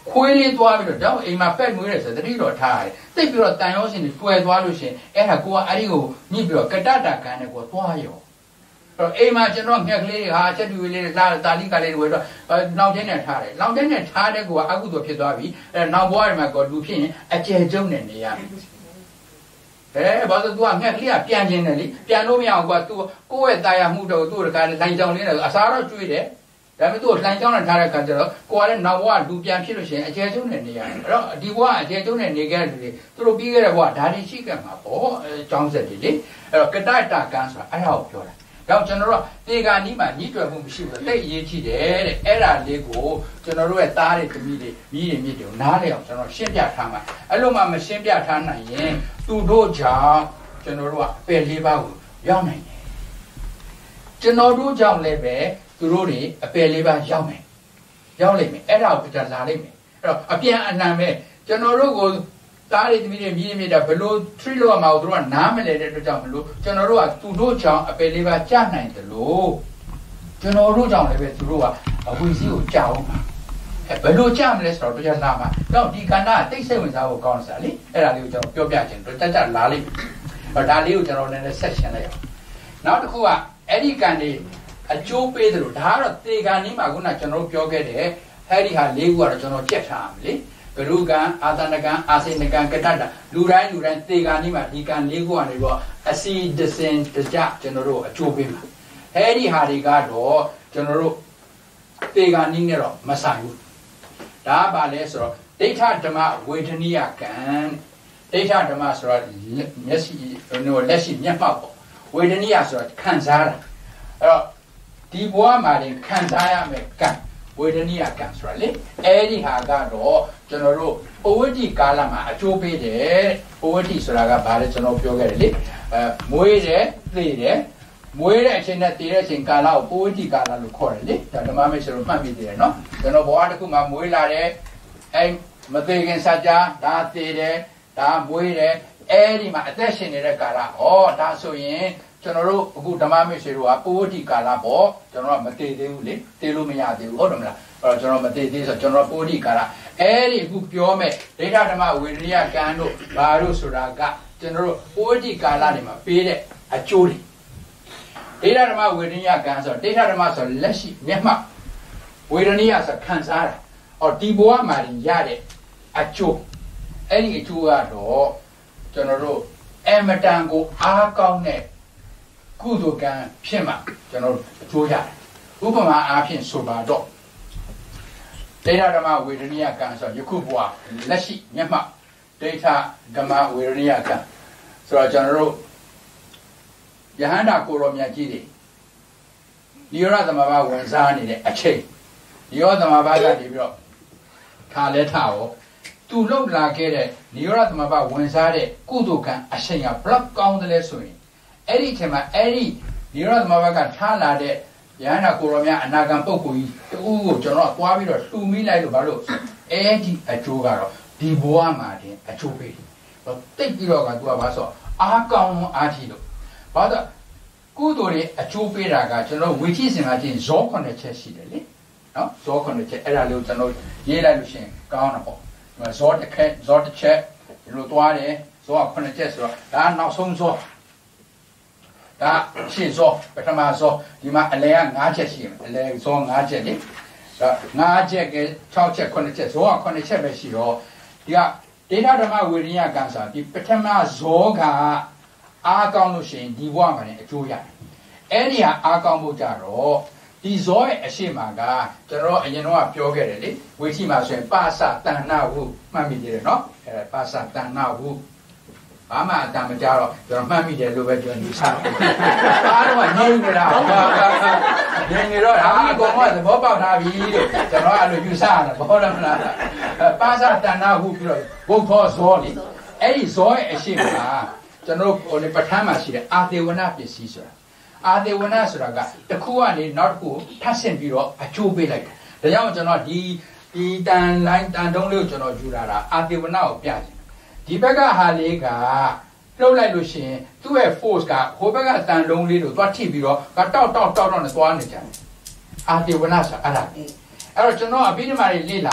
ခွေးလေးသွားပြီးတော့အိမ်မှာပက်မွေးတယ်ဆိုတတိတော်ထားတယ်တိတ်ပြီးတော့တန်ရောစင်တွေတွယ်သွားလို့ရှင်အဲ့ဒါကိုကအဲ့ဒီကိုညှိပြီးတော့ကတ္တတာကံနဲ့ကိုသွားရောအဲ့အိမ်မှာကျွန်တော်ငှက်ကလေးတွေဟာချက်တူလေးတွေလာတာလီကလေးတွေတော့နောက်တင်းနဲ့ထားတယ်နောက်တင်းနဲ့ထားတဲ့ကိုကအကုသိုလ်ဖြစ်သွားပြီအဲ့နောက်ဘဝမှာကိုလူဖြစ်ရင်အကျယ်ကျုံနဲ့နေရဘာလို့ तू ကငှက်ကလေးကပြန်ခြင်းတယ်လေပြန်လို့မရဘူးကွာ तू ကိုယ့်ရဲ့တာယာမှုတော့ तू တခါလိုင်းကြောင်လေးနဲ့အစားတော့ကျွေးတယ်ဒါပေမဲ့ तू လိုင်းကြောင်နဲ့ထားတဲ့ခါကျတော့ကိုကလည်းနောက်ဘဝလူပြန်ဖြစ်လို့ရှိရင်အကျယ်ကျုံနဲ့နေရတယ်အဲ့တော့ဒီဘဝအကျယ်ကျုံနဲ့နေခဲ့တဲ့လူတွေသူတို့ပြီးခဲ့တဲ့ဘဝဒါတွေရှိခဲ့မှာပေါ့အကြောင်းဆက်တွေလေအဲ့တော့ကတ္တတာကံဆိုတာအဲ့ဒါကိုပြောတာတော့ကျွန်တော်တို့တေဂာနီးမှာညှိတွယ်မှုမရှိဘူးတိတ်အရေးကြီးတယ်တဲ့အဲ့ဒါလေးကိုကျွန်တော်တို့ရဲ့သားတွေသမီးတွေမိတွေမြစ်တွေကိုနားလေအောင်ကျွန်တော်ရှင်းပြထားမှာအဲ့လိုမှမရှင်းပြထားနိုင်ရင်သူတို့ကြောင့်ကျွန်တော်တို့ကအပယ်လေးပါးကိုရောက်နိုင်တယ်ကျွန်တော်တို့ကြောင့်လည်းပဲသူတို့တွေအပယ်လေးပါးရောက်မယ်ရောက်လိမ့်မယ်အဲ့ဒါကိုပြလာလိမ့်မယ်အဲ့တော့အပြန်အလှန်ပဲကျွန်တော်တို့ကိုသားတွေသမီးတွေမြည်မြည်တာဘလို့ treat လို့ရမှာကိုသူတို့ကနားမလဲတဲ့အတွက်ကြောင့်မလို့ကျွန်တော်တို့ကသူတို့ကြောင့်အပယ်လေးပါးကြားနိုင်တယ်လို့ကျွန်တော်တို့ကြောင့်လည်းပဲသူတို့ကအဝိဇ္ဇကိုကြားအောင်ပါဘယ်လိုကြားမလဲဆိုတော့တရားလာမှာတော့ဒီကဏ္ဍကတိတ်ဆိတ်ဝင်စားဖို့ကောင်းစားလေအဲ့ဒါလေးကိုကျွန်တော်ပြောပြခြင်းတော့တက်လာလိမ့်မယ်ဒါလေးကိုကျွန်တော်နည်းနည်းဆက်ရှင်းလိုက်အောင်နောက်တစ်ခုကအဲ့ဒီကံတွေအကျိုးပေးတယ်လို့ဒါကတော့တေဂာနီးမှာခုနကျွန်တော်ပြောခဲ့တယ်အဲ့ဒီဟာ၄ခုကတော့ကျွန်တော်ကြက်ထားမယ်လေဂရုကံအာသနကံအာစေနကံကတ္တတာလူတိုင်းသေဂာနီးမှာဒီကံ၄ခုကနေတော့အစီဒစင်တကြကျွန်တော်တို့အကျိုးပေးမှာအဲ့ဒီဟာတွေကတော့ကျွန်တော်တို့သေဂာနီးနဲ့တော့မဆိုင်ဘူးဒါကဘာလဲဆိုတော့ဒိဋ္ဌဓမ္မဝေဒနိယကံဒိဋ္ဌဓမ္မဆိုတော့မျက်စိလက်ရှိမျက်မှောက်ပေါ့ဝေဒနိယဆိုတော့ခံစားတာအဲ့တော့ဒီဘဝမှာတင်ခံစားရမယ်ကံဝေဒနိယကံဆိုတာလေအဲ့ဒီဟာကတော့ကျွန်တော်တို့ပဝိတ္တိကာလမှာအကျိုးပေးတယ်ပဝိတ္တိဆိုတာကဘာလဲကျွန်တော်ပြောခဲ့တယ်လေမွေးတယ်သိတယ်မွေးတဲ့အချိန်နဲ့တည်တဲ့အချိန်ကာလကိုပဝိတ္တိကာလလို့ခေါ်တယ်လေဒါဓမ္မမိတ်ဆွေတို့မှတ်မိသေးတယ်နော်ကျွန်တော်ဘဝတစ်ခုမှာမွေးလာတယ်အဲ့မသေးခင်စကြဒါတည်တယ်ဒါမွေးတယ်အဲ့ဒီမှာအသက်ရှင်နေတဲ့ကာလဟောဒါဆိုရင်ကျွန်တော်တို့အခုဓမ္မမိတ်ဆွေတို့ကပဝိတ္တိကာလပေါ့ကျွန်တော်ကမတည်သေးဘူးလေတည်လို့မရသေးဘူးဟုတ်တယ်မလားအဲ့တော့ကျွန်တော်မတည်သေးဆိုကျွန်တော်ပဝိတ္တိကာလအဲ့ဒီအခုပြောမဲ့ဒိဋ္ဌဓမ္မဝေဒနိယကံတို့ဘာတို့ဆိုတာကကျွန်တော်တို့ပဝိတ္တိကာလတွေမှာပေးတဲ့အကျိုးတွေဒိဋ္ဌဓမ္မဝေဒနိယကံဆိုဒိဋ္ဌဓမ္မဆိုလက်ရှိမျက်မှောက်ဝေဒနိယဆိုခံစားတာအော်ဒီဘဝမှာရတဲ့အကျိုးအဲ့ဒီအကျိုးကတော့ကျွန်တော်တို့အမတန်ကိုအားကောင်းတဲ့ကုသိုလ်ကံဖြစ်မှာကျွန်တော်အကျိုးရတယ်ဥပမာအားဖြင့်ဆိုပါတော့ဒိဋ္ဌဓမ္မဝေဒနိယကံဆိုယခုဘဝလက်ရှိမျက်မှောက်ဒိဋ္ဌဓမ္မဝေဒနိယကံဆိုတော့ကျွန်တော်တို့ယဟန္တာကိုရောမြတ်ကြီးတွေနိရောဓသမဘာဝင်စားနေတဲ့အချိန်နိရောဓသမဘာကနေပြီးတော့ထားလဲထားရောသူလှုပ်လာခဲ့တဲ့နိရောဓသမဘာဝင်စားတဲ့ကုသိုလ်ကံအချိန်ကဘလောက်ကောင်းတယ်လဲဆိုရင်အဲ့ဒီချိန်မှာအဲ့ဒီနိရောဓသမဘာကထားလာတဲ့ယဟန္တာကိုရောမြတ်အနာဂံပုဂ္ဂိုလ်ကြီးတူကိုကျွန်တော်သွားပြီးတော့လှူမိလိုက်လို့ဘာလို့အဲ့ဒီအကျိုးကတော့ဒီဘဝမှာတင်အကျိုးပေးတယ်တိတ်ပြီးတော့ကသူကဘာဆိုအားကောင်းအားကြီးလို့ဘာလို့ကုသိုလ်တွေအကျိုးပေးတာကကျွန်တော်ဝိသိစင်မှာချင်းဇော9ချက်ရှိတယ်လေနော်ဇော9ချက်အဲ့ဒါလေးကိုကျွန်တော်ရေးလိုက်လို့ရှိရင်ကောင်းတာပေါ့ဇောတစ်ချက်ဇောတစ်ချက်ဒီလိုသွားတယ်ဇော9ချက်ဆိုတော့ဒါနောက်ဆုံးဇောဒါရှင်းဇောပထမဇောဒီမှာအလယ်က9ချက်ရှိတယ်အလယ်ဇော9ချက်လေဒါ9ချက်က6ချက်9ချက်ဇောက9ချက်ပဲရှိတော့ဒီကဒိဋ္ဌဓမ္မဝေဒနိယကံစာဒီပထမဇောကအားကောင်းလို့ရှိရင်ဒီဘဝမှာလည်းအကျိုးရတယ်အဲ့ဒီဟာအားကောင်းဖို့ကြတော့ဒီဇောရဲ့အရှိမကကျွန်တော်အရင်တော့ပြောခဲ့တယ်လေဝိသိမှာဆိုရင်ပါစတဏ္ဏဟုမှတ်မိသေးတယ်နော်အဲ့ဒါပါစတဏ္ဏဟုဘာမှအတမကြတော့ကျွန်တော်မှတ်မိတယ်လို့ပဲကျွန်တော်ယူဆတယ်အားတော့ငြိမ့်နေတာငြိမ့်နေတော့ဒါအကုန်လုံးသဘောပေါက်ထားပြီလို့ကျွန်တော်အဲ့လိုယူဆတာဘောရမလားပါစတဏ္ဏဟုပြီးတော့ဘုသောဇောလေအဲ့ဒီဇောရဲ့အရှိမကျွန်တော်ဟိုပဋ္ဌာန်းမှာရှိတဲ့အာသေဝနပစ္စည်းဆိုတာအာသေဝနဆိုတာကတစ်ခုကနေနောက်တစ်ခုထပ်ဆင့်ပြီးတော့အကျိုးပေးလိုက်တယ်ဒါကြောင့်ကျွန်တော်ဒီတန်လိုင်းတန်တုံးလေးကိုကျွန်တော်ယူလာတာအာသေဝနကိုပြချင်ဒီဘက်ကဟာလေးကလှုပ်လိုက်လို့ရှိရင်သူ့ရဲ့ force ကဟိုဘက်ကတန်တုံးလေးကိုသွားထိပြီးတော့တောက်နဲ့သွားနေကြတယ်အာသေဝနဆိုတာအဲ့ဒါအဲ့တော့ကျွန်တော်အဘိဓမ္မာတွေလေ့လာတယ်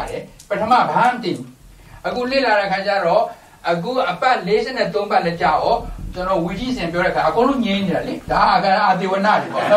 ပထမဘာမှမသိဘူးအခုလေ့လာတဲ့ခါကျတော့အခုအပတ်43ပတ်လက်ကြောကျွန်တော်ဝီကြီးစင်ပြောတဲ့ခါအကုန်လုံးငြင်းနေတာလေဒါအာသေဝနာတွေပေါ့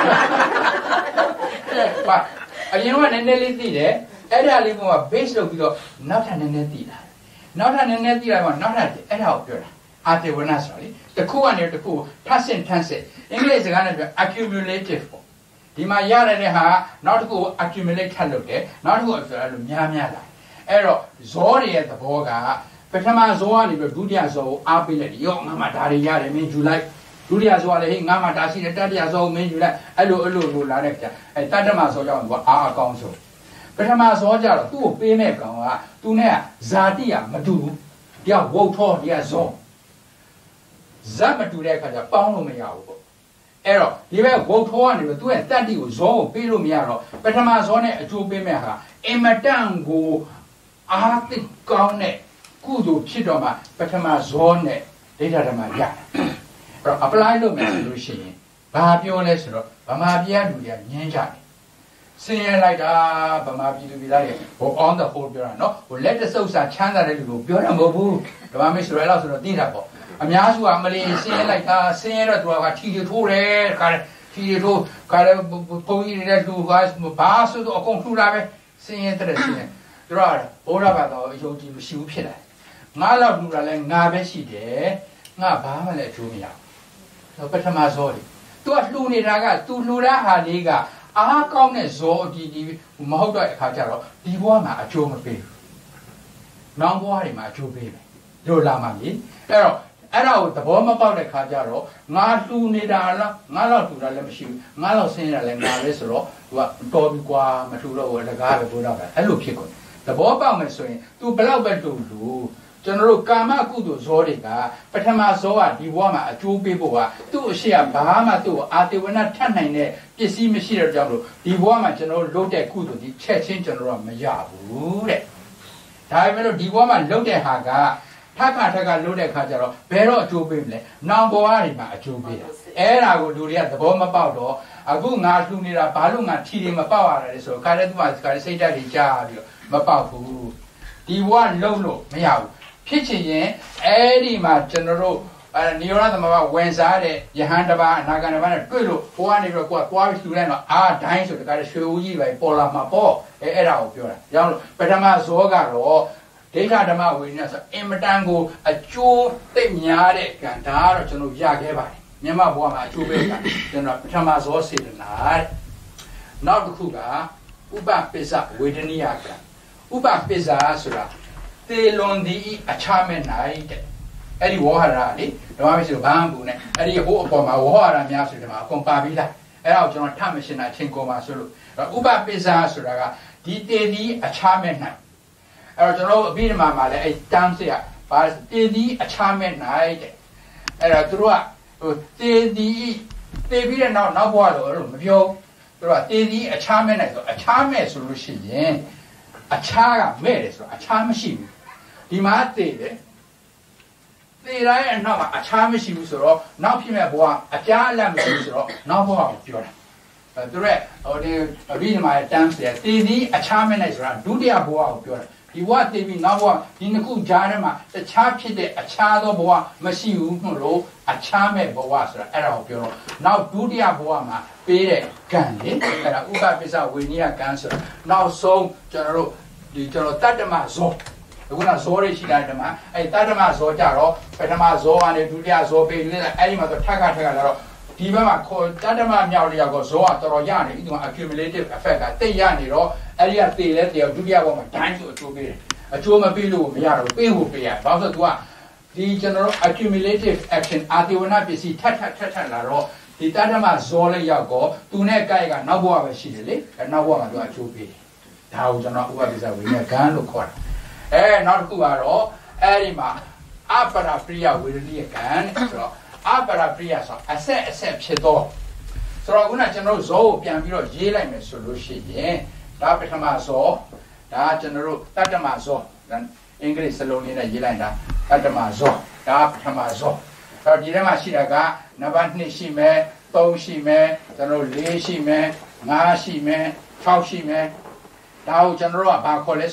ပါအရင်ကနည်းနည်းလေးသိတယ်အဲ့ဒါလေးက base လုပ်ပြီးတော့နောက်ထပ်နည်းနည်းသိလာနောက်ထပ်နည်းနည်းသိလာမှနောက်ထပ်အဲ့ဒါကိုပြောတာအာသေဝနာဆိုလေတစ်ခုကနေတစ်ခုထပ်ဆင့်အင်္ဂလိပ်စကားနဲ့ပြော accumulative ပေါ့ဒီမှာရတဲ့ဟာနောက်တစ်ခု accumulate ထပ်လုပ်တယ်နောက်တစ်ခုဆိုအဲ့လိုများလာအဲ့တော့ဇောတွေရဲ့သဘောကပထမဇောကနေပြီးဒုတိယဇောကိုအားပေးလိုက်ရောငါမှဒါတွေရတယ်မင်းယူလိုက်ဒုတိယဇောကလည်းဟေးငါမှဒါရှိတယ်တတိယဇောကိုမင်းယူလိုက်အဲ့လိုလာတဲ့ကြာအဲ့တတ္တမဇောကြောင့်ကအားအကောင်းဆုံးပထမဇောကြတော့သူ့ကိုပေးမဲ့ကောင်ကသူနဲ့ဇာတိကမတူဘူးတရားဝုတ်ထောတရားဇောဇတ်မတူတဲ့အခါကျပေါင်းလို့မရဘူးပေါ့အဲ့တော့ဒီဘက်ဝုတ်ထောကနေပြီးသူ့ရဲ့တတ္တိကိုဇောကိုပေးလို့မရတော့ပထမဇောနဲ့အကျိုးပေးမဲ့ဟာအင်မတန်ကိုအားသိကောင်းတဲ့ကုသိုလ်ဖြစ်တော့မှပထမဇောနဲ့ဒိဋ္ဌဓမ္မရတယ်အဲ့တော့ apply လုပ်မယ်ဆိုလို့ရှိရင်ဘာပြောလဲဆိုတော့ဗမာပြည်ကလူတွေကညင်းကြတယ်ဆင်းရဲလိုက်တာဗမာပြည်သူပြည်သားတွေဟို on the whole ပြောတာနော်ဟိုလက်တဆုပ်စာချမ်းသာတဲ့လူကိုပြောတာမဟုတ်ဘူးဓမ္မမိတ်ဆိုရဲလို့ဆိုတော့သိတာပေါ့အများစုကမလီဆင်းရဲလိုက်တာဆင်းရဲတော့သူကထီထိုးတယ်ခါထီထိုးခါဘုန်းကြီးတွေလူကဘာဆိုတော့အကုန်ထူတာပဲဆင်းရဲတဲ့ဆင်းရဲသူကဘုရားဘာသာအယုံကြည်မရှိဘူးဖြစ်လာငါလောက်လူတာလဲငါပဲရှိတယ်ငါဘာမှလည်းအကျိုးမရဘူးပထမဇောတွေသူကလှူနေတာကသူလှူတာဟာလေးကအားကောင်းတဲ့ဇောဒီမဟုတ်တော့အခါကျတော့ဒီဘဝမှာအကျိုးမပေးဘူးနောင်ဘဝတွေမှာအကျိုးပေးမယ်လို့လာမှလေအဲ့တော့အဲ့ဒါကိုသဘောမပေါက်တဲ့ခါကျတော့ငါလှူနေတာလားငါလောက်လှူတာလည်းမရှိဘူးငါလောက်ဆင်းရလည်းငါပဲဆိုတော့သူကတော်ပြီကွာမလှူတော့ဘူးအလကားပဲဘိုးတော့ပဲအဲ့လိုဖြစ်ကုန်သဘောပေါက်မယ်ဆိုရင် तू ဘလောက်ပဲလှူကျွန်တော်တို့ကာမကုသိုလ်ဇောတွေကပထမဇောကဒီဘဝမှာအကျိုးပေးဖို့ကသူ့အရှိကဘာမှသူ့အာတေဝနာထပ်နိုင်တဲ့ပစ္စည်းမရှိတဲ့ကြောင့်လို့ဒီဘဝမှာကျွန်တော်တို့လုပ်တဲ့ကုသိုလ်ဒီချက်ချင်းကျွန်တော်တို့ကမရဘူးတဲ့ဒါပေမဲ့လို့ဒီဘဝမှာလုပ်တဲ့ဟာကထပ်ကလုပ်တဲ့ခါကျတော့ဘယ်တော့အကျိုးပေးမလဲနောင်ဘဝတွေမှာအကျိုးပေးတာအဲ့ဒါကိုလူတွေကသဘောမပေါက်တော့အခုငါလှူနေတာဘာလို့ငါထီတွေမပေါက်ရတာလဲဆိုတော့ခါတဲ့သူကစိတ်ဓာတ်တွေကြားပြီးတော့မပေါက်ဘူးဒီဘဝလုံးလို့မရဘူးဖြစ်ချင်ရင်အဲ့ဒီမှာကျွန်တော်တို့နိရောဓသမဘာဝင်စားတဲ့ယဟန်တပါအနာဂံတပါနဲ့တွေ့လို့ဘဝနေပြီးတော့ကိုယ်ကသွားပြီးလှူလိုက်တော့အာဒိုင်းဆိုတကားရွှေဦးကြီးပဲပေါ်လာမှာပေါ့အဲ့ဒါကိုပြောတာကြောင့်ပထမဇောကတော့ဒိဋ္ဌဓမ္မဝိညာဉ်ဆိုအင်မတန်ကိုအကျိုးသိများတဲ့ကံဒါကတော့ကျွန်တော်ရခဲ့ပါတယ်မြန်မာဘဝမှာအကျိုးပေးတာကျွန်တော်ပထမဇောစေတနာတဲ့နောက်တစ်ခုကဥပပိစ္ဆဝေဒနိယကံဥပပိစ္ဆဆိုတာသေလွန်သည်အချမဲ့နိုင်တဲ့အဲ့ဒီဝဟရာလေဓမ္မမရှိလို့ဘာမှမပူနဲ့အဲ့ဒီဟိုအပေါ်မှာဝဟရာများဆိုတယ်မှာအကုန်ပါပြီးလားအဲ့ဒါကိုကျွန်တော်ထမရှင်တာချင်းကိုပါဆိုလို့ဥပပိစ္ဆဆိုတာကဒီသေသည်အချမဲ့နိုင်အဲ့တော့ကျွန်တော်အပြီးဓမ္မမှာလည်းအဲ့တန်းစရာဘာသေသည်အချမဲ့နိုင်တဲ့အဲ့တော့သူတို့ကဟိုသေသည်သေပြီးတဲ့နောက်ဘဝတော့မပြောသူတို့ကသေသည်အချမဲ့နိုင်ဆိုအချမဲ့ဆိုလို့ရှိရင်အခြားကမဲ့တယ်ဆိုတော့အခြားမရှိဘူးဒီမှာသေတယ်သေတိုင်းအနောက်မှာအခြားမရှိဘူးဆိုတော့နောက်ဖြစ်မဲ့ဘဝအကြားအလတ်မရှိဘူးဆိုတော့နောက်ဘဝကိုပြောတာသူရဲ့ဟိုဒီအဘိဓမ္မာရဲ့တန်းတယ်သေသည်အခြားမဲ့နိုင်ဆိုတာဒုတိယဘဝကိုပြောတာဒီဘဝသေပြီးနောက်ဘဝဒီနှစ်ခုကြားထဲမှာတခြားဖြစ်တဲ့အခြားသောဘဝမရှိဘူးမလို့အခြားမဲ့ဘဝဆိုတာအဲ့ဒါကိုပြောတော့နောက်ဒုတိယဘဝမှာပေးတဲ့ကံလေအဲ့ဒါဥပပိစ္ဆဝေနိယကံဆိုတာနောက်ဆုံးကျွန်တော်တို့ကျွန်တော်တတ္တမဇောအခုနဇောတွေရှိတဲ့ဓမ္မအဲ့တတ္တမဇောကြတော့ပထမဇောကနေဒုတိယဇောပေးပြီးအဲ့ဒီမှာတော့ထပ်လာတော့ဒီဘက်မှာတတ္တမမြောက်လျောက်ကဇောကတော်တော်ရနေဒီမှာ accumulative effect ကတိတ်ရနေတော့အဲ့ဒီကသေလဲသေဒုတိယဘဝမှာဒိုင်းဆိုအကျိုးပေးတယ်အကျိုးမပေးလို့မရတော့ပေးဖို့ပေးရဘာလို့ဆိုတော့ သူကဒီကျွန်တော်တို့ accumulative action အာတိဝနာပစ္စည်းထပ်လာတော့ဒီတတ္တမဇောလေးရောက်တော့သူနဲ့ကြိုက်ကနောက်ဘဝပဲရှိတယ်လေနောက်ဘဝမှာသူအကျိုးပေးတယ်ဒါကိုကျွန်တော်ဥပပိစ္ဆဝိညာဉ်ကံလို့ခေါ်တာနောက်တစ်ခုကတော့အဲ့ဒီမှာအပရပရိယဝေဒနိယကံဆိုတော့အပရပရိယဆိုအဆက်ဖြစ်တော့ဆိုတော့ခုနကျွန်တော်တို့ဇောကိုပြန်ပြီးတော့ရေးလိုက်မယ်ဆိုလို့ရှိရင်ဒါပထမဇောဒါကျွန်တော်တို့တတ္တမဇောအင်္ဂလိပ်စလုံးလေးနဲ့ရေးလိုက်တာတတ္တမဇောဒါပထမဇောအဲ့ဒီထဲမှာရှိတာကနံပါတ်2ရှိမယ်3ရှိမယ်ကျွန်တော်4ရှိမယ်5ရှိမယ်6ရှိမယ်ဒါကိုကျွန်တော်တို့ကဘာခေါ်လဲဆိုတော့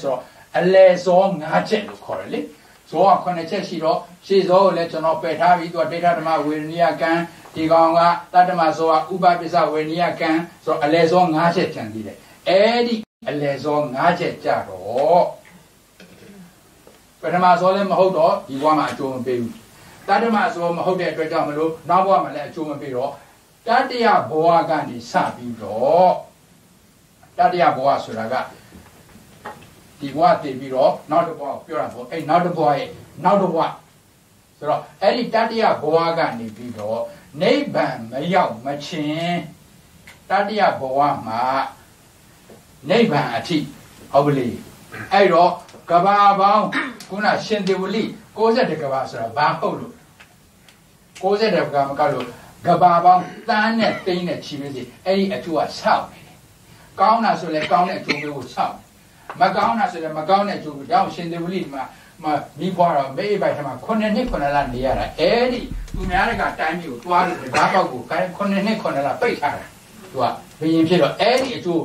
အလဲစော၅ချက်လို့ခေါ်တယ်လေဇောက9ချက်ရှိတော့ရှေ့ဇောကိုလည်းကျွန်တော်ပယ်ထားပြီးသူကဒိဋ္ဌဓမ္မဝေဒနိယကံဒီကောင်ကတတ္တမဇောကဥပပစ္စဝေဒနိယကံဆိုတော့အလဲစော၅ချက်ကျန်သေးတယ်အဲ့ဒီအလဲစော၅ချက်ကြတော့ပထမဇောလည်းမဟုတ်တော့ဒီဘဝမှာအကျိုးမပေးဘူးတတ္တမဇောမဟုတ်တဲ့အတွက်ကြောင့်မလို့နောက်ဘဝမှာလည်းအကျိုးမပေးတော့တတိယဘဝကနေစပြီးတော့တတိယဘဝဆိုတာကဒီဘဝတည်ပြီးတော့နောက်တစ်ဘဝပြောတာပေါ့အဲ့နောက်တစ်ဘဝရဲ့နောက်တစ်ဘဝဆိုတော့အဲ့ဒီတတိယဘဝကနေပြီးတော့နိဗ္ဗာန်မရောက်မချင်းတတိယဘဝမှာနိဗ္ဗာန်အထိဟုတ်ပြီအဲ့တော့ကဘာပေါင်းခုနရှင်သေဝလိ60ကဘာဆိုတာဘာဟုတ်လို့60ကဘာမကလို့ကဘာပေါင်းတန်းနဲ့သိန်းနဲ့ချီမစီအဲ့ဒီအကျိုးကဆောက်နေတယ်ကောင်းတာဆိုလဲကောင်းတဲ့အကျိုးကိုဆောက်မကောင်းတာဆိုလည်းမကောင်းတဲ့အကျိုးကြောင့်ရှင်သေဝလိမှာမိဘတော်မေးပိုက်ထမှာ9နှစ်9လနေရတာအဲ့ဒီသူများတွေကတိုင်းမျိုးတွားလို့ဓာတ်ပေါက်ကို9နှစ်9လပိတ်ထားတာသူကဘယင်ဖြစ်တော့အဲ့ဒီအကျိုး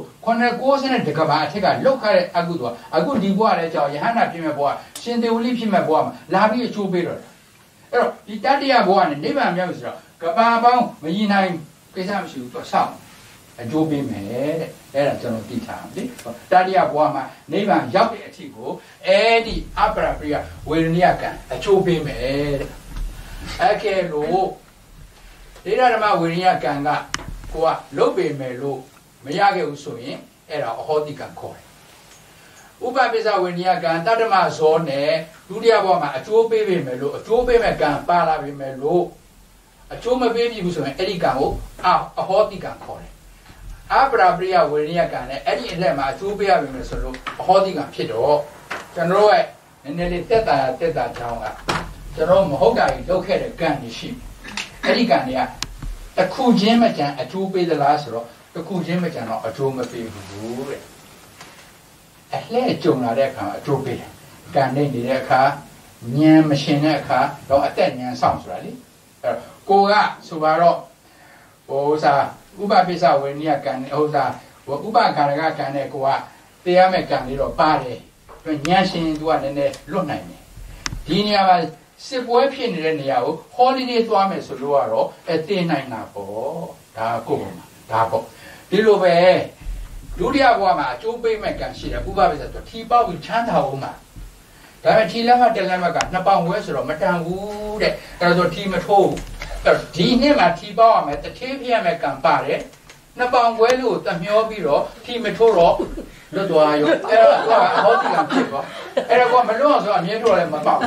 90တကဘာအထက်ကလောက်ခတဲ့အကုသိုလ်အခုဒီဘဝလည်းကြောက်ယဟန္တာဖြစ်မဲ့ဘဝရှင်သေဝလိဖြစ်မဲ့ဘဝမှာလာပြီးအကျိုးပေးတော့အဲ့တော့ဒီတတိယဘဝနဲ့နိဗ္ဗာန်မြောက်ဆိုတော့ကဘာပေါင်းမရင်နိုင်ကိစ္စမရှိဘူးသူဆောက်အကျိုးပေးမယ်တဲ့အဲ့ဒါကျွန်တော်သိထားပြီတတိယဘဝမှာနိဗ္ဗာန်ရောက်တဲ့အထိကိုအဲ့ဒီအပရပရိယဝေဒနိယကံအကျိုးပေးမယ်တဲ့အဲ့ကဲလို့ဒိဋ္ဌဓမ္မဝေဒနိယကံကကိုကလုတ်ပေမယ်လို့မရခဲ့ဘူးဆိုရင်အဲ့ဒါအဟောတိကံခေါ်တယ်ဥပပိစ္ဆဝေဒနိယကံတတ္တမဇောနဲ့ဒုတိယဘဝမှာအကျိုးပေးပေမယ်လို့အကျိုးပေးမဲ့ကံပါလာပေမယ်လို့အကျိုးမပေးပြီဘူးဆိုရင်အဲ့ဒီကံကိုအဟောတိကံခေါ်တယ်အပရာပရိယဝေဒနိယကံနဲ့အဲ့ဒီအလက်မှာအကျိုးပေးရပြီမယ်ဆိုလို့အဟောတိကံဖြစ်တော့ကျွန်တော်ရဲ့နည်းနည်းလေးတက်တာကြောင်းကကျွန်တော်မဟုတ်တာကြီးလုပ်ခဲ့တဲ့ကံကြီးရှိအဲ့ဒီကံတွေကတစ်ခုချင်းမကြံအကျိုးပေးသလားဆိုတော့တစ်ခုချင်းမကြံတော့အကျိုးမပေးဘူးတဲ့အလှဲ့ကြုံလာတဲ့အခါအကျိုးပေးတယ်ကံနေနေတဲ့အခါဉာဏ်မရှင်တဲ့အခါတော့အသက်ဉာဏ်ဆောင်ဆိုတာလေအဲ့တော့ကိုကဆိုပါတော့ဟိုစားဥပပိစ္ဆဝေဒနိယကံဥစားဥပကာရကကံနဲ့ကိုကတရားမဲ့ကံလေးတော့ပါတယ်ဉာဏ်ရှင်သူကလည်းနည်းနည်းလွတ်နိုင်တယ်ဒီနေရာမှာစစ်ပွဲဖြစ်နေတဲ့နေရာကို holiday သွားမယ်ဆိုလို့ကတော့တင်နိုင်တာပေါ့ဒါကိုယ်မှာဒါပေါ့ဒီလိုပဲဒုတိယဘဝမှာအကျိုးပေးမဲ့ကံရှိတယ်ဥပပိစ္ဆဆိုထီပေါက်ပြီးချမ်းသာအောင်မှာဒါပေမဲ့ထီလက်မှတ်တက်လက်မှတ်က2ပေါင်ဝဲဆိုတော့မတန်ဘူးတဲ့အဲ့ဒါဆိုထီမထိုးဒီနေ့မှာထီပေါက်ရမယ်တထေးပြရမယ်ကံပါတယ်2ပေါင်ဝဲလို့တမျောပြီးတော့ထီမထိုးတော့လွတ်သွားရောအဲ့တော့အဟောတိကံဖြစ်ပေါ့အဲ့တော့မလွတ်အောင်ဆိုအမြဲထိုးလည်းမပေါက်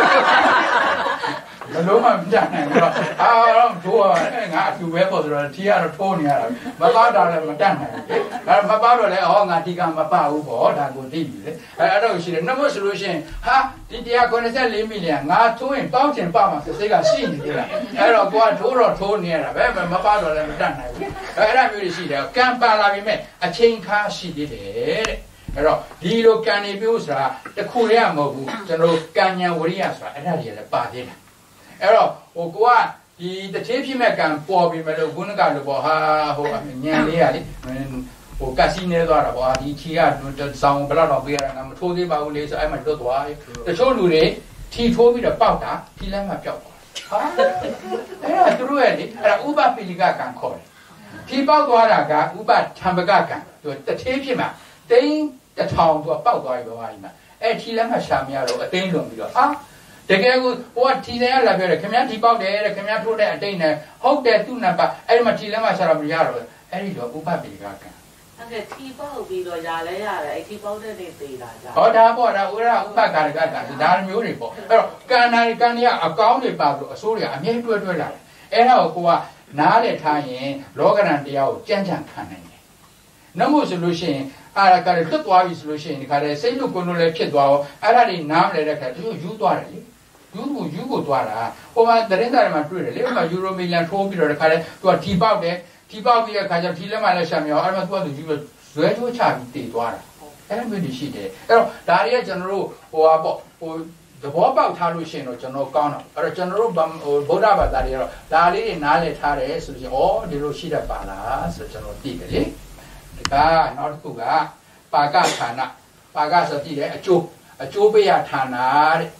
ဘလို့မှမကြနိုင်ဘူးတော့တော့ထိုးငါအတူပဲပေါ့ဆိုတော့ထီကတော့ထိုးနေရတာမပေါက်တာလည်းမတတ်နိုင်ဘူးဒါမပေါက်တော့လည်းငါဒီကံမပေါက်ဘူးပေါ့ဒါကိုသိပြီလေအဲ့တော့ရှိတယ်နှမဆိုလို့ရှိရင်ဟာဒီ194မီလီယံငါထိုးရင်ပေါက်ချင်ပေါက်မှာစိတ်ကရှိနေသေးလားအဲ့တော့ကိုကထိုးတော့ထိုးနေရတာပဲမပေါက်တော့လည်းမတတ်နိုင်ဘူးအဲ့ဒါမျိုးတွေရှိတယ်ကံပါလာပြီမဲ့အချိန်ခါရှိသေးတယ်တဲ့အဲ့တော့ဒီလိုကံနေပြိုးဆိုတာတခုတည်းမဟုတ်ဘူးကျွန်တော်ကံဉာဏ်ဝရိယဆိုတာအဲ့ဒါတွေလည်းပါသေးတယ်အဲ့တော့ဟိုကိုကဒီတထေးဖြစ်မဲ့ကံပေါ်ပြီမလို့ခုနကလို့ပေါ့ဟာဟိုညံလေးရလေဟိုကက်စီနေသွားတာပေါ့ဒီထီကစောင်းဘလောက်တော့ပေးရတာငါမထိုးသေးပါဘူးလေဆိုအဲ့မှာလွတ်သွားတချို့လူတွေထီထိုးပြီးတော့ပေါက်တာထီလမ်းမှာပျောက်သွားဟာအဲ့ဒါသူတို့ရဲ့လေအဲ့ဒါဥပပိလိကကံခေါ်တယ်ထီပေါက်သွားတာကဥပထံပကကံသူတထေးဖြစ်မှာတိန်း1000သူကပေါက်သွားပြီဘာကြီးမှာအဲ့ထီလမ်းမှာရှာမရတော့အသိန်းလွန်ပြီးတော့ဟာတကယ်ကိုဟိုကထီတယ်လာပြောတယ်ခင်ဗျားထီပေါက်တယ်တဲ့ခင်ဗျားထိုးတဲ့အတိတ်နဲ့ဟုတ်တယ်သူ့နံပါတ်အဲ့ဒီမှာထီလဲမှရှာတော့မရတော့အဲ့ဒီတော့ဥပပိကကံ
အဲ့ဒါထီပေါက်ပြီးတော့ຢာလဲရတယ်အဲ့ထီပေါက်တဲ့နေသေးတာကြာ
ဟောဒါပေါ့ဒါဥပကာရကကံဒါမျိုးတွေပေါ့အဲ့တော့ကံနိုင်ကံတွေကအကောင်းတွေပါလို့အစိုးတွေကအမြဲတွဲလာတယ်အဲ့ဒါကိုကနားလေထားရင်လောကရန်တရားကိုကြမ်းကြမ်းခံနိုင်တယ်နှမို့ဆိုလို့ရှိရင်အာရကလည်းလွတ်သွားပြီဆိုလို့ရှိရင်ဒီခါလေစိတ်လို့ကိုယ်လို့လည်းဖြစ်သွားရောအဲ့ဒါတွေနားမလဲတဲ့ခါသူယူသွားတယ်လေယူကိုသွားတာဟိုမှာတရင်သားတွေမှာတွေ့တယ်လေဟိုမှာယူရိုမီလန်ထိုးပြီးတော့ဒီခါလေသူကထီပေါက်တယ်ထီပေါက်ပြီးတဲ့ခါကျထီလက်မှလည်းရှာမြောအဲ့မှာသူကယူဇွဲထိုးချပြီးတည်သွားတာအဲ့လိုမျိုးရှိတယ်အဲ့တော့ဒါတွေကကျွန်တော်တို့ဟိုဟာပေါ့ဟိုသဘောပေါက်ထားလို့ရှိရင်တော့ကျွန်တော်ကောင်းတော့အဲ့တော့ကျွန်တော်တို့ဗုဒ္ဓဘာသာတွေကတော့ဒါလေးတွေနားလည်ထားတယ်ဆိုလို့ရှိရင်ဩဒီလိုရှိတတ်ပါလားဆိုတော့ကျွန်တော်သိတယ်လေဒါနောက်တစ်ခုကပါကဌာနပ Paga Sati, a Jobea Tana,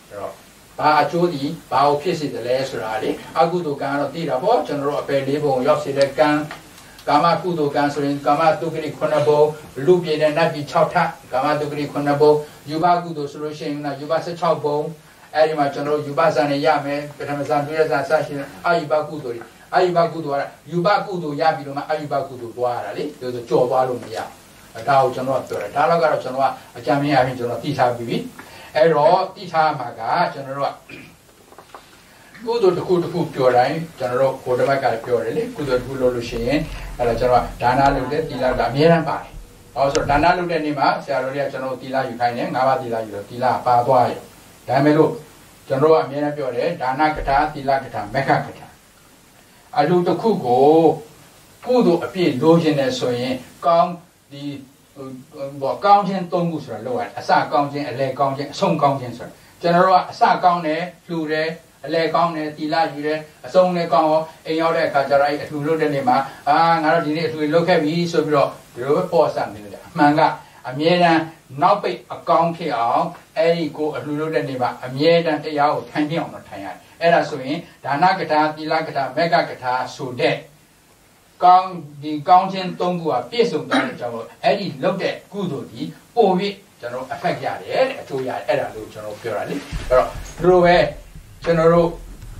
Ba Jodi, Bao Pisi the Lesradi, Agudo Gano Tira, General Pelibo, Yosi Gan, Gama Kudo Gansorin, Gama Dugri Konabo, Lupi and Nabi Chauta, Gama Dugri Konabo, Yuba Gudo Solution, Yubasa Chaubo, Arima General Yubazan Yame, Petamazan Durazan Sashin, Ayuba Gudori, Ayuba Gudora, Yuba Gudu Yabima, Ayuba Gudu Guarali, there's a job alumnia, a Tao General, Talaga General, a Jamia General Tisa Bibi, Ero Tisa Maga, General. Good to good pure general Kodamaka purely, good to Lucian, General Dana Lude, Tila Miran Pai. Also Dana Ludenima, Sarolia General Tila Ukraine, Nava Tila Paduayo. Damelu, General Amina Pure, Dana Kata, Tila Kata, Meka Kata. I do the Kugo, Kudo appear Logan as Soyen, Gong the Gongin Tongus or lower, a sa Gongin, a leg Gongin, some Gongin, sir. General Sa Gone, Flure. A leg on the Tila, a song they come in your Kajarai, who look at him. Ah, we look at me so broad, the road for something. Manga, a mere not pay a gong key out, any go a look at him, a mere than a yao, tiny on the time. And as we, Danakata, Tilakata, Megakata, so dead. Gong the Gongin Tongu, a piece of Daniel, Eddie looked at Gudodi, Bowie, General Affect Yard, a 2 yard, General Purely, Rove. General,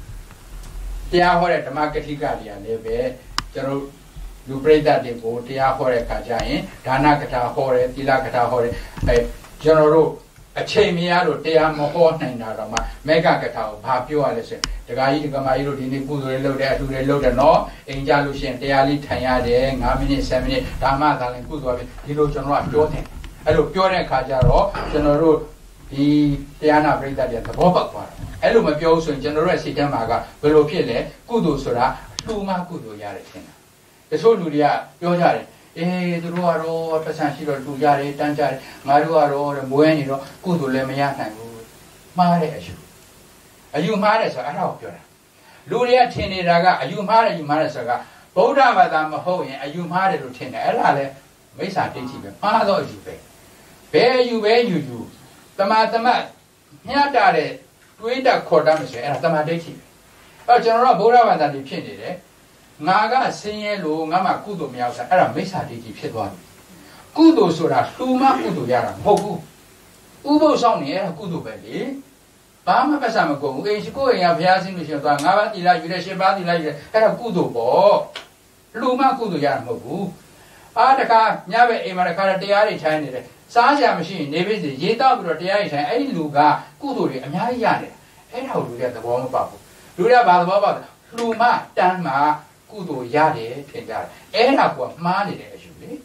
they are what at the market Galia, General, you break that they go, they are what a Kajain, Danakata Hore, Tilakata Hore, General, a Chemiado, they are more than Narama, Megakata, Papua, listen, the guy in Gamayo, the Pudu load there to the load no, in Jalusian, they are lit Tayade, Namini, Semini, Tamata, and Pudu, Hilo General Jordan. I look pure and Kajaro, General, they are not break that at the Boba. Hello, my also in general, Sitamaga, Velopile, Kudu Sura, Luma Kudu Yaritin. The Soluria, Yojari, the Ruaro, Passanchiro, Dujari, Tanjari, Maruaro, Bueniro, Kudu Lemiatan, Mareshu. Are you Mares? I hope you're Luria Tini Raga, are you Mara, you Marasaga, Boda Madame Hoy, are you Mara Lutina, Elale, Mesa Titi, Mado you pay. Bear you do. Tamatamat, Yatare. We that Cordamish and Tamadeti. A general Bora than the Pindy, Naga, Singing Lu, Nama Kudu Miasa, and Mesa Diti Piedon. Kudu Sura, Luma Kudu Yaram, Hoku. Ubo Sony, Kudu Belly. Bama Pasamago, is going up here in the Nava, the Shibadi, and a Kudu Bo. Luma Kudu Yaram Hoku. Ataka, Nava Emaraka, the Ari Chinese. Saja machine, David, the Yeta, and Luga, Kuduri, and Yayane. And how do you get the warm bubble? Luda Baba, Luma, Danma, Kudu Yade, Tenda, and Aqua, Mani, actually.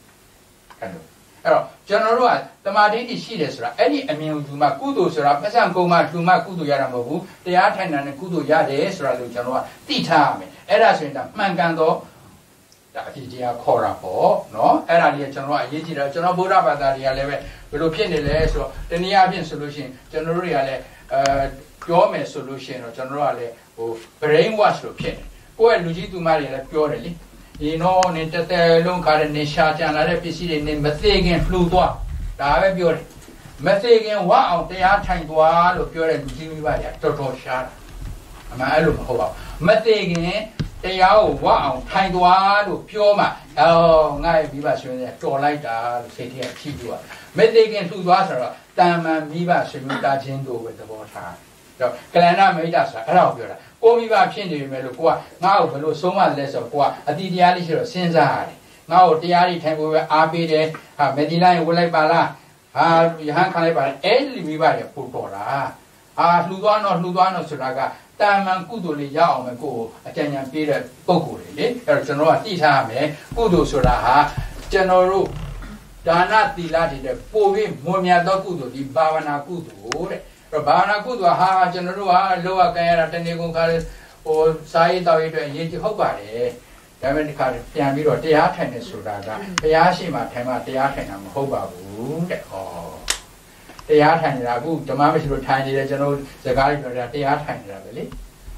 General, the Madini Shidesra, any Amin Juma Kudu, Sera, Pasangoma, Luma Kudu Yaramabu, the Atan and Kudu Yade, Sra, General, Titame, Erasina, Mangando. That Cora, no? Era General Yijira, General Buddha Badaria level, European so the Niabian solution, generally, Yome solution or generally, or brainwash European. Go and Luigi to marry purely. You know, Nita Long Car and Nisha and other PC named Mathagan flew to the pure. Mathagan, wow, they are trying to all of pure and Jimmy Valley, total shot. I look over. Mathagan. They are wow, kind of pure. Oh, I be was like that, city at Chidua. Medigan to Wasser, Dama Viva Semuta Jindo with the water. So, Kalana made us a helper. Go Viva Pindi Melua, now below so much less of what a Didialish of Senzari. Now, the Ali Temple Abide, Medina will like Bala, Yohan Kaleba, Ellie Viva Purpora. Ludano Suraga. Taman Kuduli Yao go, a Kenyan period, Bokuri, General Titame, Kudu Suraha, General Danati Lati, the Povi, Mumia Dokudu, the Bavana Kudu, Rabana Kudu, Ha, General, Loa Kayara, Tenego, or Sai David and Yeti Hobare, David Yamiro, the Aten Suraga, Yashima, Tema, the Aten, Hobabu, oh. They are tiny ragu, the mammas will tiny general, the guy, they are tiny rabbi.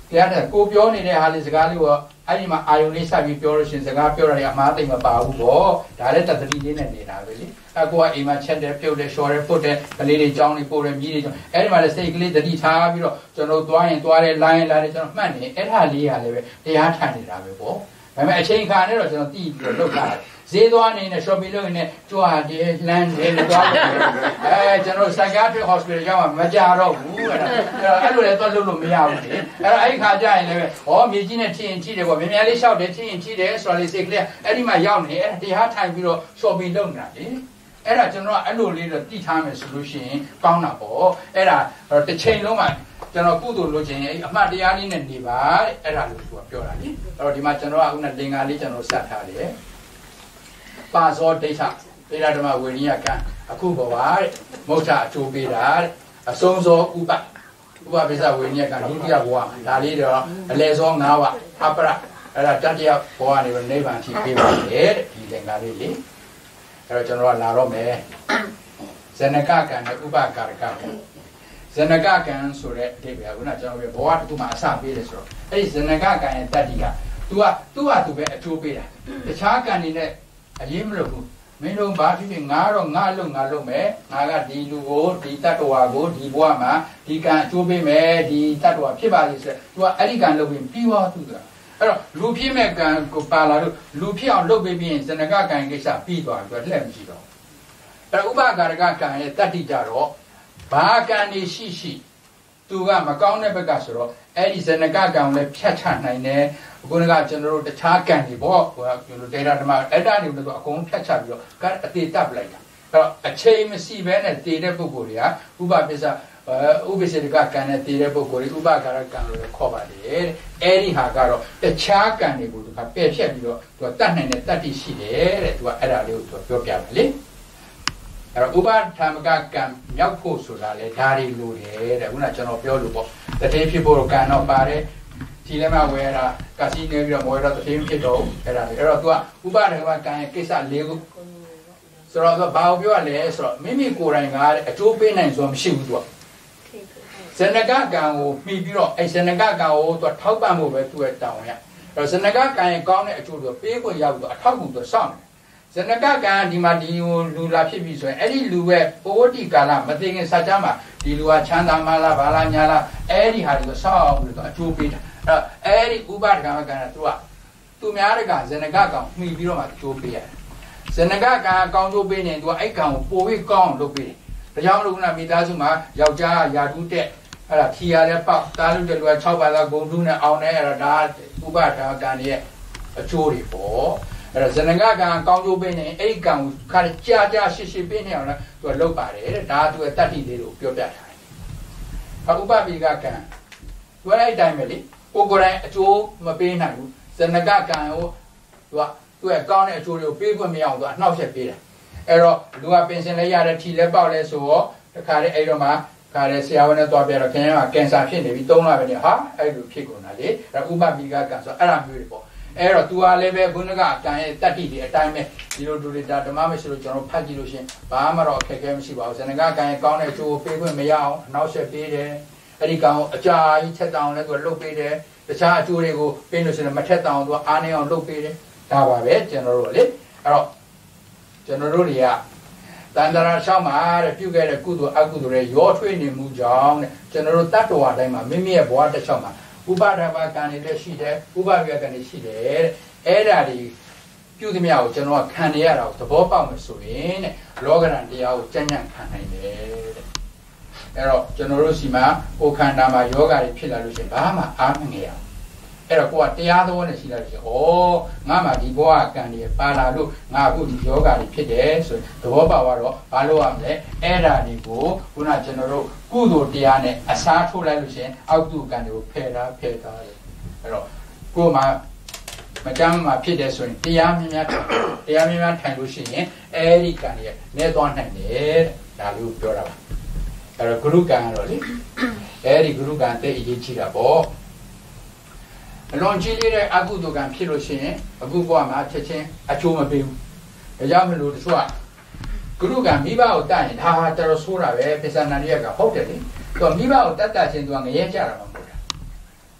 တရားတဲ့ကိုပြောနေတဲ့ဟာလေးစကားလေးကိုအဲ့ဒီမှာအာယုန်လေးစပြီးပြောလို့ရှင်စကားပြောရတယ်အမှားသိမပါဘူးပေါ့ဒါလည်းတတိလေးနဲ့နေတာပဲလေအကိုကအိမ်မှာချက်တယ်ပြုတ်တယ်လျှော်တယ်ပုတ်တယ်ကလေးတွေကြောင်းတွေပို့တယ်မြည်တွေကြောင်းအဲ့ဒီမှာလည်းစိတ်ကလေးတတိထားပြီးတော့ကျွန်တော်သွားရင်သွားတယ်လိုင်းလာတယ်ကျွန်တော်မှတ်နေအဲ့ဒါလေးရလည်းပဲတရားထိုင်နေတာပဲပေါ့ဒါပေမဲ့အချိန်ခါနဲ့တော့ကျွန်တော်တီးပြီးတော့လုပ်တာဈေးသွားနေနဲ့ shopping လုပ်နေကြွားတယ်လမ်းတယ်သွားတယ်ကျွန်တော် psychiatric hospital ရောက်မှမကြတော့ဘူးအဲ့လိုလည်းသွားလုပ်လို့မရဘူးလေအဲ့ခါကျရင်လည်းဟောမြေကြီးနဲ့ထင်းရင်ထိတယ်ပေါ့မြင်များလေးလျှောက်တယ်ထင်းရင်ထိတယ်ဆိုတော့လေစိတ်ကလေးအဲ့ဒီမှာရောက်နေအဲ့တရားထိုင်ပြီးတော့ shopping လုပ်နေတာလေအဲ့ဒါကျွန်တော်အဲ့လိုလေးတော့တိထားမယ်ဆိုလို့ရှိရင်ကောင်းတာပေါ့အဲ့ဒါတစ်ချိန်လုံးမှာကျွန်တော်ကုသိုလ်လုပ်ခြင်းရဲ့အမှတ်တရားလေးနဲ့နေပါတဲ့အဲ့ဒါလို့သူကပြောတာလေအဲ့တော့ဒီမှာကျွန်တော်ကခုနလင်္ကာလေးကျွန်တော်စတ်ထားတယ်ပါဇောဒိဋ္ဌဒေတာဓမ္မဝိရိယကံအခုပေါ်ပါတဲ့မုဋ္ဌအကျိုးပေးတာတဲ့အဆုံးစောဥပပိစ္ဆဝိရိယကံဒုတိယဘဝဒါလေးတော့အလယ်စော၅ဝအပရအဲ့ဒါတတိယဘဝနေနိဗ္ဗာန်ထိပေးပါလေတဲ့ဒီလင်္ကာလေးလေအဲ့တော့ကျွန်တော်ကလာတော့မယ်ဇနကကံနဲ့ဥပကာရကံဇနကကံဆိုတဲ့အဓိပ္ပာယ်ကကျွန်တော်ဘဝတစ်ခုမှာအစပေးတယ်ဆိုတော့အဲ့ဒီဇနကကံရဲ့တတိကသူကသူ့ဟာသူပဲအကျိုးပေးတာတခြားကံတွေနဲ့အရေးမလို့ဘူးမင်းတို့ဘာဖြစ်ဖြစ်ငါတော့ငါလုပ်မယ်ငါကဒီလူကိုဒီတတ္တဝါကိုဒီဘဝမှာဒီကံအကျိုးပေးမယ်ဒီတတ္တဝါဖြစ်ပါလိမ့်ဆိုသူကအဲ့ဒီကံလုပ်ပြီးပြီးသွားသူကအဲ့တော့လူဖြစ်မဲ့ကံကိုပါလာလို့လူဖြစ်အောင်လုပ်ပေးပြီးရင်ဇနကကံကိစ္စပြီးသွားပြီသူကလက်မရှိတော့အဲ့ဥပကာရကကံရဲ့တတ္တိကြတော့ဘာကံနေရှိသူကမကောင်းတဲ့ဘက်ကဆိုတော့အဲ့ဒီဇနကကံကိုလည်းဖြတ်ချနိုင်တယ်ခုနကကျွန်တော်တို့တခြားကံတွေပေါ့ဟိုကျွန်တော်ဒေတာဓမ္မအဲ့ဒါတွေတော့အကုန်ဖြတ်ချပြီးတော့ကအတေတပ်လိုက်တာအဲ့တော့အချိန်မရှိဘဲနဲ့တည်တဲ့ပုဂ္ဂိုလ်တွေကဥပပစ္စဥပ္ပစေတကကံနဲ့တည်တဲ့ပုဂ္ဂိုလ်တွေဥပကာရကံလို့ခေါ်ပါတယ်အဲ့ဒီဟာကတော့တခြားကံတွေကိုသူကပယ်ဖြတ်ပြီးတော့သူကတတ်နိုင်တဲ့တတ္တိရှိတယ်တဲ့သူကအဲ့ဒါလေးကိုသူပြောပြတယ်လေအဲ့တော့ဥပထာမကကံမြောက်ဖို့ဆိုတာလေဒါတွေလိုတယ်တဲ့ခုနကျွန်တော်ပြောလို့ပေါ့တတိဖြစ်ဖို့ကံတော့ပါတယ်ဒီလည်းမဝဲတာကစီနေပြီးတော့မဝဲတော့တတိဖြစ်တော့အဲ့ဒါလေအဲ့တော့သူကဥပထာမကံရဲ့ကိစ္စ၄ခုဆိုတော့ဘာကိုပြောရလဲဆိုတော့မိမိကိုယ်တိုင်ကအကျိုးပေးနိုင်ဆိုတာမရှိဘူးသူကဇနကကံကိုမှီပြီးတော့အဲ့ဇနကကံကိုသူထောက်ပံ့ဖို့ပဲသူ့ရဲ့တောင်းရအဲ့တော့ဇနကကံရဲ့ကောင်းတဲ့အကျိုးကိုပေးခွင့်ရောက်တော့အထောက်အကူသူစောင့်ဇနကကံဒီမှာဒီလူလာဖြစ်ပြီဆိုရင်အဲ့ဒီလူရဲ့ပဝတိကာလမသိခင်စัจ जा မှာဒီလူကချမ်းသာမလားဘာလားညာလားအဲ့ဒီဟာတွေကိုစောင့်ပြီးတော့အကျိုးပေးတာအဲ့ဒီဥပဒကံကံသူကသူများတကဇနကကံမှီပြီးတော့မှအကျိုးပေးရတယ်ဇနကကံကောင်းကျိုးပေးနေသူကအဲ့ကံကိုပိုပြီးကောင်းအောင်လုပ်ပေးတယ်ဒါကြောင့်လို့ကမိသားစုမှာယောက်ျားယာတုတက်အဲ့ဒါဖြီရလည်းပေါက်တားလို့တဲ့လူက6ပါးသာဂုံတူးနဲ့အောင်နေအဲ့ဒါဒါဥပဒကံရဲ့အကျိုးတွေပေါ့အဲ့တော့ဇနကကံကောင်းကျိုးပေးနေအဲ့ဒီကံကိုခါကြာရှိပေးနေအောင်လားသူကလုပ်ပါတယ်တဲ့ဒါသူရဲ့တတ္တိလေးကိုပြောပြထားတယ်ဥပပိကကံသူအဲ့တိုင်းပဲလေကိုယ်တိုင်အကျိုးမပေးနိုင်ဘူးဇနကကံကိုသူရဲ့ကောင်းတဲ့အကျိုးတွေကိုပေးခွင့်မရအောင်သူအနှောက်အယှက်ပေးတယ်အဲ့တော့လူကပင်စင်လဲရတယ်ထီလဲပေါက်လဲဆိုတော့တခါလေအဲ့တော့မှခါလေဆရာဝန်နဲ့တွားပြတော့ခင်ဗျားကကင်ဆာဖြစ်နေပြီ3လပဲနေဟာအဲ့လိုဖြစ်ကုန်တာလေအဲ့ဥပပိကကံဆိုအဲ့ဒါမျိုးတွေပေါ့အဲ့တော့ तू ကလည်းပဲဘုန်းကကံရဲ့တတ္တိတွေအတိုင်းပဲဒီလိုတူတွေဒါဓမ္မမရှိလို့ကျွန်တော်ဖတ်ကြည့်လို့ရှင်ဘာမှတော့အခက်အခဲမရှိပါဘူးဇနကကံရဲ့ကောင်းတဲ့အကျိုးပေးခွင့်မရအောင်အနောက်ဆက်ပေးတယ်အဲ့ဒီကံကိုအကြာကြီးထက်တောင်လဲ तू လှုပ်ပေးတယ်တခြားအကျိုးတွေကိုပေးလို့ရှိရင်မထက်တောင် तू အားနေအောင်လှုပ်ပေးတယ်ဒါပါပဲကျွန်တော်တို့လေအဲ့တော့ကျွန်တော်တို့တွေကတန်တရာရှောင်းမှာတဲ့ပြုခဲ့တဲ့ကုသိုလ်အကုသိုလ်တွေရောထွေးနေမှုကြောင့်တဲ့ကျွန်တော်တို့တတ္တဝါတိုင်းမှာမိမိရဲ့ဘဝတစ်လျှောက်မှာဥပဒဘာကံတွေလည်းရှိတယ်ဥပဝိကံတွေရှိတယ်အဲ့ဒါတွေပြုသမျှကိုကျွန်တော်ကခံနေရတာကိုသဘောပေါက်မယ်ဆိုရင်တဲ့လောကရန်တရားကိုကြံ့ကြံ့ခံနိုင်တယ်တဲ့အဲ့တော့ကျွန်တော်တို့စီမှာကိုယ်ခန္ဓာမှာယောဂတွေဖြစ်လာလို့ရှိရင်ဘာမှအားမငယ်အောင်အဲ့တော့ကိုကတရားသဘောနဲ့ရှိလာလို့ရှိရင်ဩငါမှဒီဘဝကံတွေပါလာလို့ငါအခုဒီယောဂတွေဖြစ်တယ်ဆိုသဘောပေါက်တော့ဘာလို့ရမလဲအဲ့ဒါတွေကိုခုနကျွန်တော်တို့ကုသိုလ်တရားနဲ့အစားထိုးလိုက်လို့ရှိရင်အောက်တုကံတွေကိုဖယ်တာတယ်အဲ့တော့ကိုယ်မှာမကြမ်းမှာဖြစ်တယ်ဆိုရင်တရားမြင်များထိုင်လို့ရှိရင်အဲ့ဒီကံတွေနဲသွားနိုင်တယ်တဲ့ဒါလေးကိုပြောတာပါအဲ့တော့ဂရုကံကတော့လေအဲ့ဒီဂရုကံတဲ့အရေးကြီးတာပေါ့အလွန်ကြီးလေးတဲ့အကုသိုလ်ကံဖြစ်လို့ရှိရင်အခုဘဝမှာချက်ချင်းအကျိုးမပေးဘူးဒါကြောင့်မလို့တချို့ကဂရုကံမိဘကိုတတ်ရင်ဒါဟာတော်တော်ဆိုးတာပဲပစ္စနာရိယကဟုတ်တယ်လေသူကမိဘကိုတတ်ချင်းသူကငရဲကြတာမှမဟုတ်တာ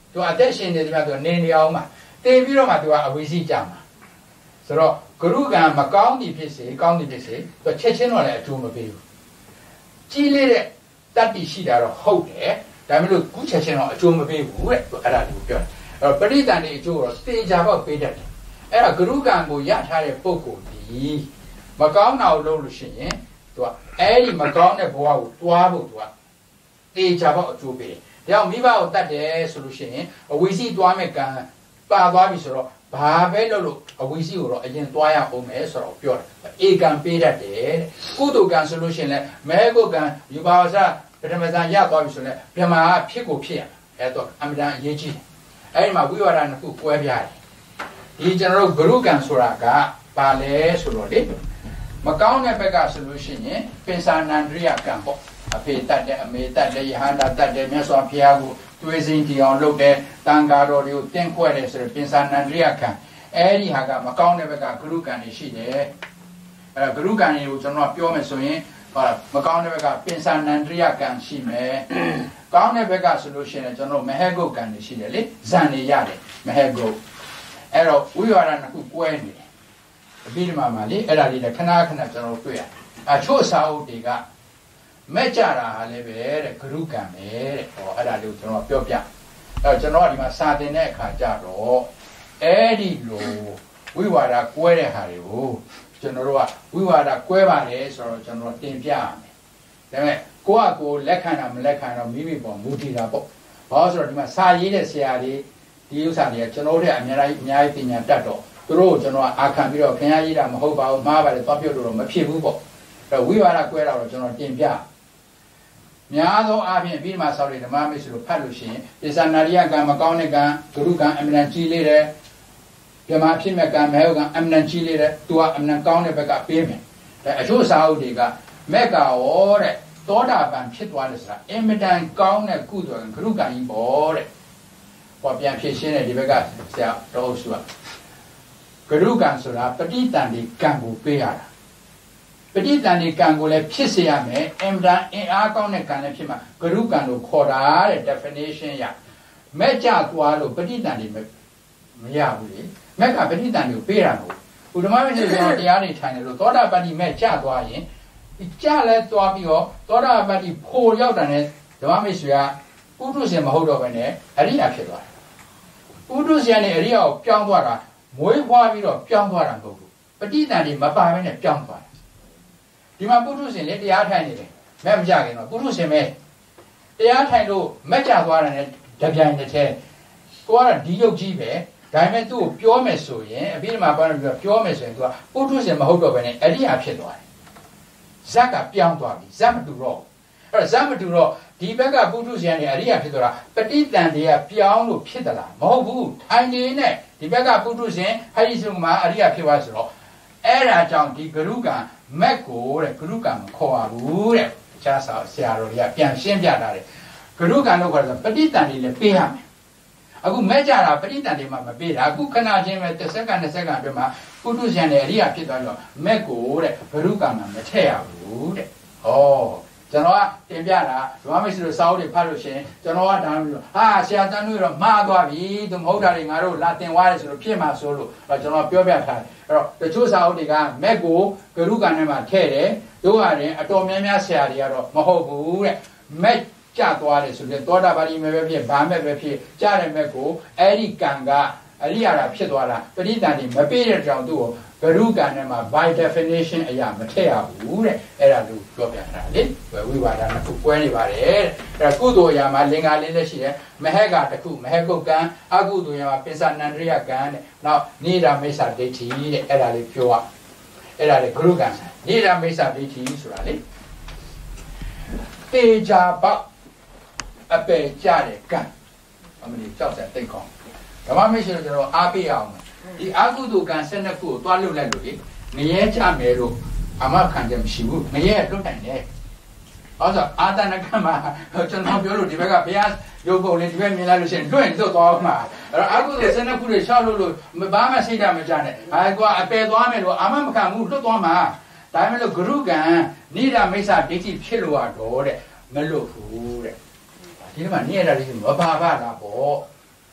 သူအသက်ရှင်နေတယ်သူနေနေအောင်မှာတင်ပြီးတော့မှသူကအဝိစီကြမှာဆိုတော့ဂရုကံမကောင်းသည်ဖြစ်စေကောင်းသည်ဖြစ်စေသူချက်ချင်းတော့လည်းအကျိုးမပေးဘူးကြီးလေးတဲ့တတ္တိရှိတာတော့ဟုတ်တယ်ဒါပေမဲ့လို့ခုချက်ချင်းတော့အကျိုးမပေးဘူးတဲ့အဲ့ဒါကိုပြောတယ်အဲ့တော့ပရိသန်တွေအကျိုးတော့သေချာတော့ပေးတတ်တယ်အဲ့ဒါဂရုကံကိုရထားတဲ့ပုဂ္ဂိုလ်ဒီမကောင်းတာကိုလုပ်လို့ရှိရင်သူကအဲ့ဒီမကောင်းတဲ့ဘဝကိုတွားဖို့သူကသေချာတော့အကျိုးပေးတယ်ဒါကြောင့်မိဘကိုတတ်တယ်ဆိုလို့ရှိရင်အဝိစီတွားမဲ့ကံပါသွားပြီဆိုတော့ဘာပဲလုပ်လို့အဝိစီကိုတော့အရင်တွားရအောင်မယ်ဆိုတော့ပြောတယ်ဧကံပေးတတ်တယ်ကုသိုလ်ကံဆိုလို့ရှိရင်လည်းမဲကုတ်ကံယူပါဝဇပထမဇန်ရသွားပြီဆိုရင်ဗြဟ္မာဖြစ်ကိုဖြစ်ရအဲ့တော့အမှန်တန်အရေးကြီးတယ်အဲ့ဒီမှာဝိဝါဒနှစ်ခုကွဲပြားတယ်ဒီကျွန်တော်တို့ဂရုကံဆိုတာကဘာလဲဆိုတော့လေမကောင်းတဲ့ဘက်ကဆိုလို့ရှိရင်ပင်စာနန္ဒရိယကံပေါ့အဖေတတ်တယ်အမေတတ်တယ်ယဟန္တာတတ်တယ်မြတ်စွာဘုရားကိုတွေးစိမ့်ကြည့်အောင်လုပ်တယ်တန်ဃာတော်တွေကိုတင့်ခွဲတယ်ဆိုတော့ပင်စာနန္ဒရိယကံအဲ့ဒီဟာကမကောင်းတဲ့ဘက်ကဂရုကံတွေရှိတယ်အဲ့ဒါဂရုကံတွေကိုကျွန်တော်ပြောမယ်ဆိုရင်ဟုတ်မကောင်းတဲ့ဘက်ကပင်စာနန္ဒရိယကံရှိမယ်ကောင်းတဲ့ဘက်ကဆိုလို့ရှိရင်ကျွန်တော်မဟေဂုတ်ကံတွေရှိတယ်လေဇန်တွေရတယ်မဟေဂုတ်အဲ့တော့ဝိဝါဒနှစ်ခုကွဲနေတယ်အပြီးဒီမှာလေအဲ့ဒါလေးလည်းခဏခဏကျွန်တော်တွေ့ရအချို့စာအုပ်တွေကမဲ့ကြတာဟာလည်းပဲတဲ့ဂရုကံပဲတဲ့ဟောအဲ့ဒါလေးကိုကျွန်တော်ပြောပြအဲ့တော့ကျွန်တော်ကဒီမှာစာသင်တဲ့အခါကျတော့အဲ့ဒီလိုဝိဝါဒကွဲတဲ့ဟာတွေကိုကျွန်တော်တို့ကဝိဝါဒကွဲပါတယ်ဆိုတော့ကျွန်တော်တင်ပြရမယ်ဒါပေမဲ့ကိုယ့်အကိုလက်ခံတာမလက်ခံတော့မိမိပေါ်မူတည်တာပေါ့ဘာလို့ဆိုတော့ဒီမှာစာရေးတဲ့ဆရာတွေဒီဥစ္စာတွေကကျွန်တော်တို့ကအများကြီးပညာတတ်တော့သူတို့ကိုကျွန်တော်အာခံပြီးတော့ခင်ဗျားရေးတာမဟုတ်ပါဘူးမှားပါတယ်သွားပြုတ်လို့တော့မဖြစ်ဘူးပေါ့အဲ့ဝိဝါဒကွဲတာတော့ကျွန်တော်တင်ပြများသောအားဖြင့်ပြီးမှဆောက်ရဓမ္မမိတ်ဆွေတို့ဖတ်လို့ရှိရင်ပိဿနာရိယကံမကောင်းတဲ့ကံဂရုကံအမှန်တန်ကြီးလေးတယ်ဓမ္မဖြစ်မဲ့ကံမဲကံအမှန်တန်ကြီးလေးတယ်သူကအမှန်ကောင်းတဲ့ဘက်ကပေးမယ်ဒါအချို့စာအုပ်တွေကမက်ကရောတဲ့သောတာပန်ဖြစ်သွားတယ်ဆိုတာအမှန်တန်ကောင်းတဲ့ကုသိုလ်ကဂရုကံကြီးပေါ့တဲ့ဟောပြန်ဖြစ်ရှင်းတဲ့ဒီဘက်ကဆရာတော်စုကဂရုကံဆိုတာပဋိတန်ဒီကံကိုပေးရတာပဋိတန်ဒီကံကိုလည်းဖြစ်စေရမယ်အမှန်တန်အင်အားကောင်းတဲ့ကံလည်းဖြစ်မှာဂရုကံလို့ခေါ်တာတဲ့ definition ရမဲ့ကြသွားလို့ပဋိတန်ဒီမရဘူးလေမက်ကပဋိတန်ဒီကိုပေးတာမဟုတ်ဘူးဓမ္မမိတ်ဆွေကျွန်တော်တရားတွေထိုင်တယ်လို့သောတာပတ္တိမဲ့ကြသွားရင်ကြလဲသွားပြီးတော့သောတာပတ္တိဖို့ရောက်တယ်နဲ့ဓမ္မမိတ်ဆွေကဥဒုရှင်မဟုတ်တော့ဘဲနဲ့အရိယာဖြစ်သွားတယ်ဥဒုရှင်နဲ့အရိယာကိုပြောင်းသွားတာမွေးဖွားပြီးတော့ပြောင်းသွားတာမဟုတ်ဘူးပဋိတန်ဒီမပါဘဲနဲ့ပြောင်းသွားတယ်ဒီမှာပုထုရှင်လေတရားထိုင်နေတယ်မဲ့မကြခင်တော့ပုထုရှင်ပဲတရားထိုင်လို့မက်ကြသွားတယ်နဲ့တပြိုင်တည်းကိုကတော့ဒီရုပ်ကြီးပဲဒါပေမဲ့သူ့ကိုပြောမယ်ဆိုရင်အပြီးဒီမှာဘာလို့ပြောမယ်ဆိုရင်သူကပုထုရှင်မဟုတ်တော့ဘဲနဲ့အရိယာဖြစ်သွားတယ်ဇက်ကပြောင်းသွားပြီဇက်မတူတော့အဲ့တော့ဇက်မတူတော့ဒီဘက်ကပုထုရှင်နဲ့အရိယာဖြစ်သွားတာပဋိတန်တွေကပြောင်းလို့ဖြစ်သလားမဟုတ်ဘူးထိုင်နေနဲ့ဒီဘက်ကပုထုရှင်ဟရိစုမှာအရိယာဖြစ်သွားဆိုတော့အဲ့ဒါကြောင့်ဒီဂရုကံမက်ကိုတဲ့ဂရုကံမခေါ်ပါဘူးတဲ့တခြားဆရာတော်တွေကပြန်ရှင်းပြတာတဲ့ဂရုကံလို့ခေါ်တာပဋိတန်တွေလည်းပေးရမယ်အခုမဲ့ကြတာပဋိတန်တွေမှမပေးတာအခုခဏချင်းပဲ10စက္ကန့်20စက္ကန့်အတွင်းမှာပုထုရှင်နဲ့အရိယာဖြစ်သွားတော့မက်ကိုတဲ့ဂရုကံမှာမထည့်ရဘူးတဲ့ဩကျွန်တော်ကတင်ပြတာဓမ္မမိတ်ဆွေတို့စာအုပ်တွေဖတ်လို့ရှင်ကျွန်တော်ကဒါလို့ဟာဆရာတန်းတို့တော့မှားသွားပြီသူမဟုတ်တာတွေငါတို့လာတင်သွားတယ်ဆိုလို့ဖြစ်မှာဆိုလို့ကျွန်တော်ပြောပြထားတယ်အဲ့တော့တချို့စာအုပ်တွေကမက်ကိုဂရုကံထဲမှာထည့်တယ်တို့ဟာရင်အတော်များများဆရာတွေကတော့မဟုတ်ဘူးတဲ့မက်ကြသွားတယ်ဆိုပြီးသောတာပတိမဲ့ပဲဖြစ်ဗာမဲ့ပဲဖြစ်ကြားတဲ့မဲ့ကိုအဲ့ဒီကံကအရိယာတာဖြစ်သွားတာပဋိတန်ဒီမပေးတဲ့ကြောင့်သူ့ကိုဂရုကံထဲမှာ by definition အရာမထည့်ရဘူးတဲ့အဲ့ဒါလို့ပြောပြတာလေဝိဝါဒနှစ်ခုကွဲနေပါတယ်တဲ့အဲ့ကုသိုလ်အရာမှာလင်္ကာလေးလည်းရှိတယ်မဟက်ကတစ်ခုမဟကုတ်ကံအကုသိုလ်အရာမှာပိဿနန္ဒရိယကံတဲ့နောက်နိဒာမိစ္ဆာဒိဋ္ဌိတဲ့အဲ့ဒါလေးပြောရအဲ့ဒါလေးဂရုကံနိဒာမိစ္ဆာဒိဋ္ဌိဆိုတာလေတေချာပေါက်အပယ်ကြတဲ့ကံအမလီကြောက်တဲ့တိတ်ခေါင်းဓမ္မမိတ်ဆွေတို့ကျွန်တော်အားပေးအောင်ဒီအကုသိုလ်ကံ12ခုကိုတွားလွတ်လိုက်လို့လေငရဲချမယ်လို့အမခံချက်မရှိဘူးငရဲလွတ်နိုင်တယ်အဲ့ဒါအာတနကမှာကျွန်တော်ပြောလို့ဒီဘက်ကဘုရားရုပ်ပုံလေးဒီဘက်မြင်လိုက်လို့ရှိရင်လွတ်ရင်လွတ်သွားမှာအဲ့တော့အကုသိုလ်12ခုတွေရှောက်လို့ဘာမှစိတ်ဓာတ်မကြနဲ့ဟာကွာအပယ်သွားမယ်လို့အမမခံဘူးလွတ်သွားမှာဒါပေမဲ့လို့ဂရုကံနိဒာမိစ္ဆာဒိဋ္ဌိဖြစ်လို့ရတော့တဲ့မလွတ်ဘူးတဲ့ဒီမှာနေရတာလေးမပါပါလားပေါ့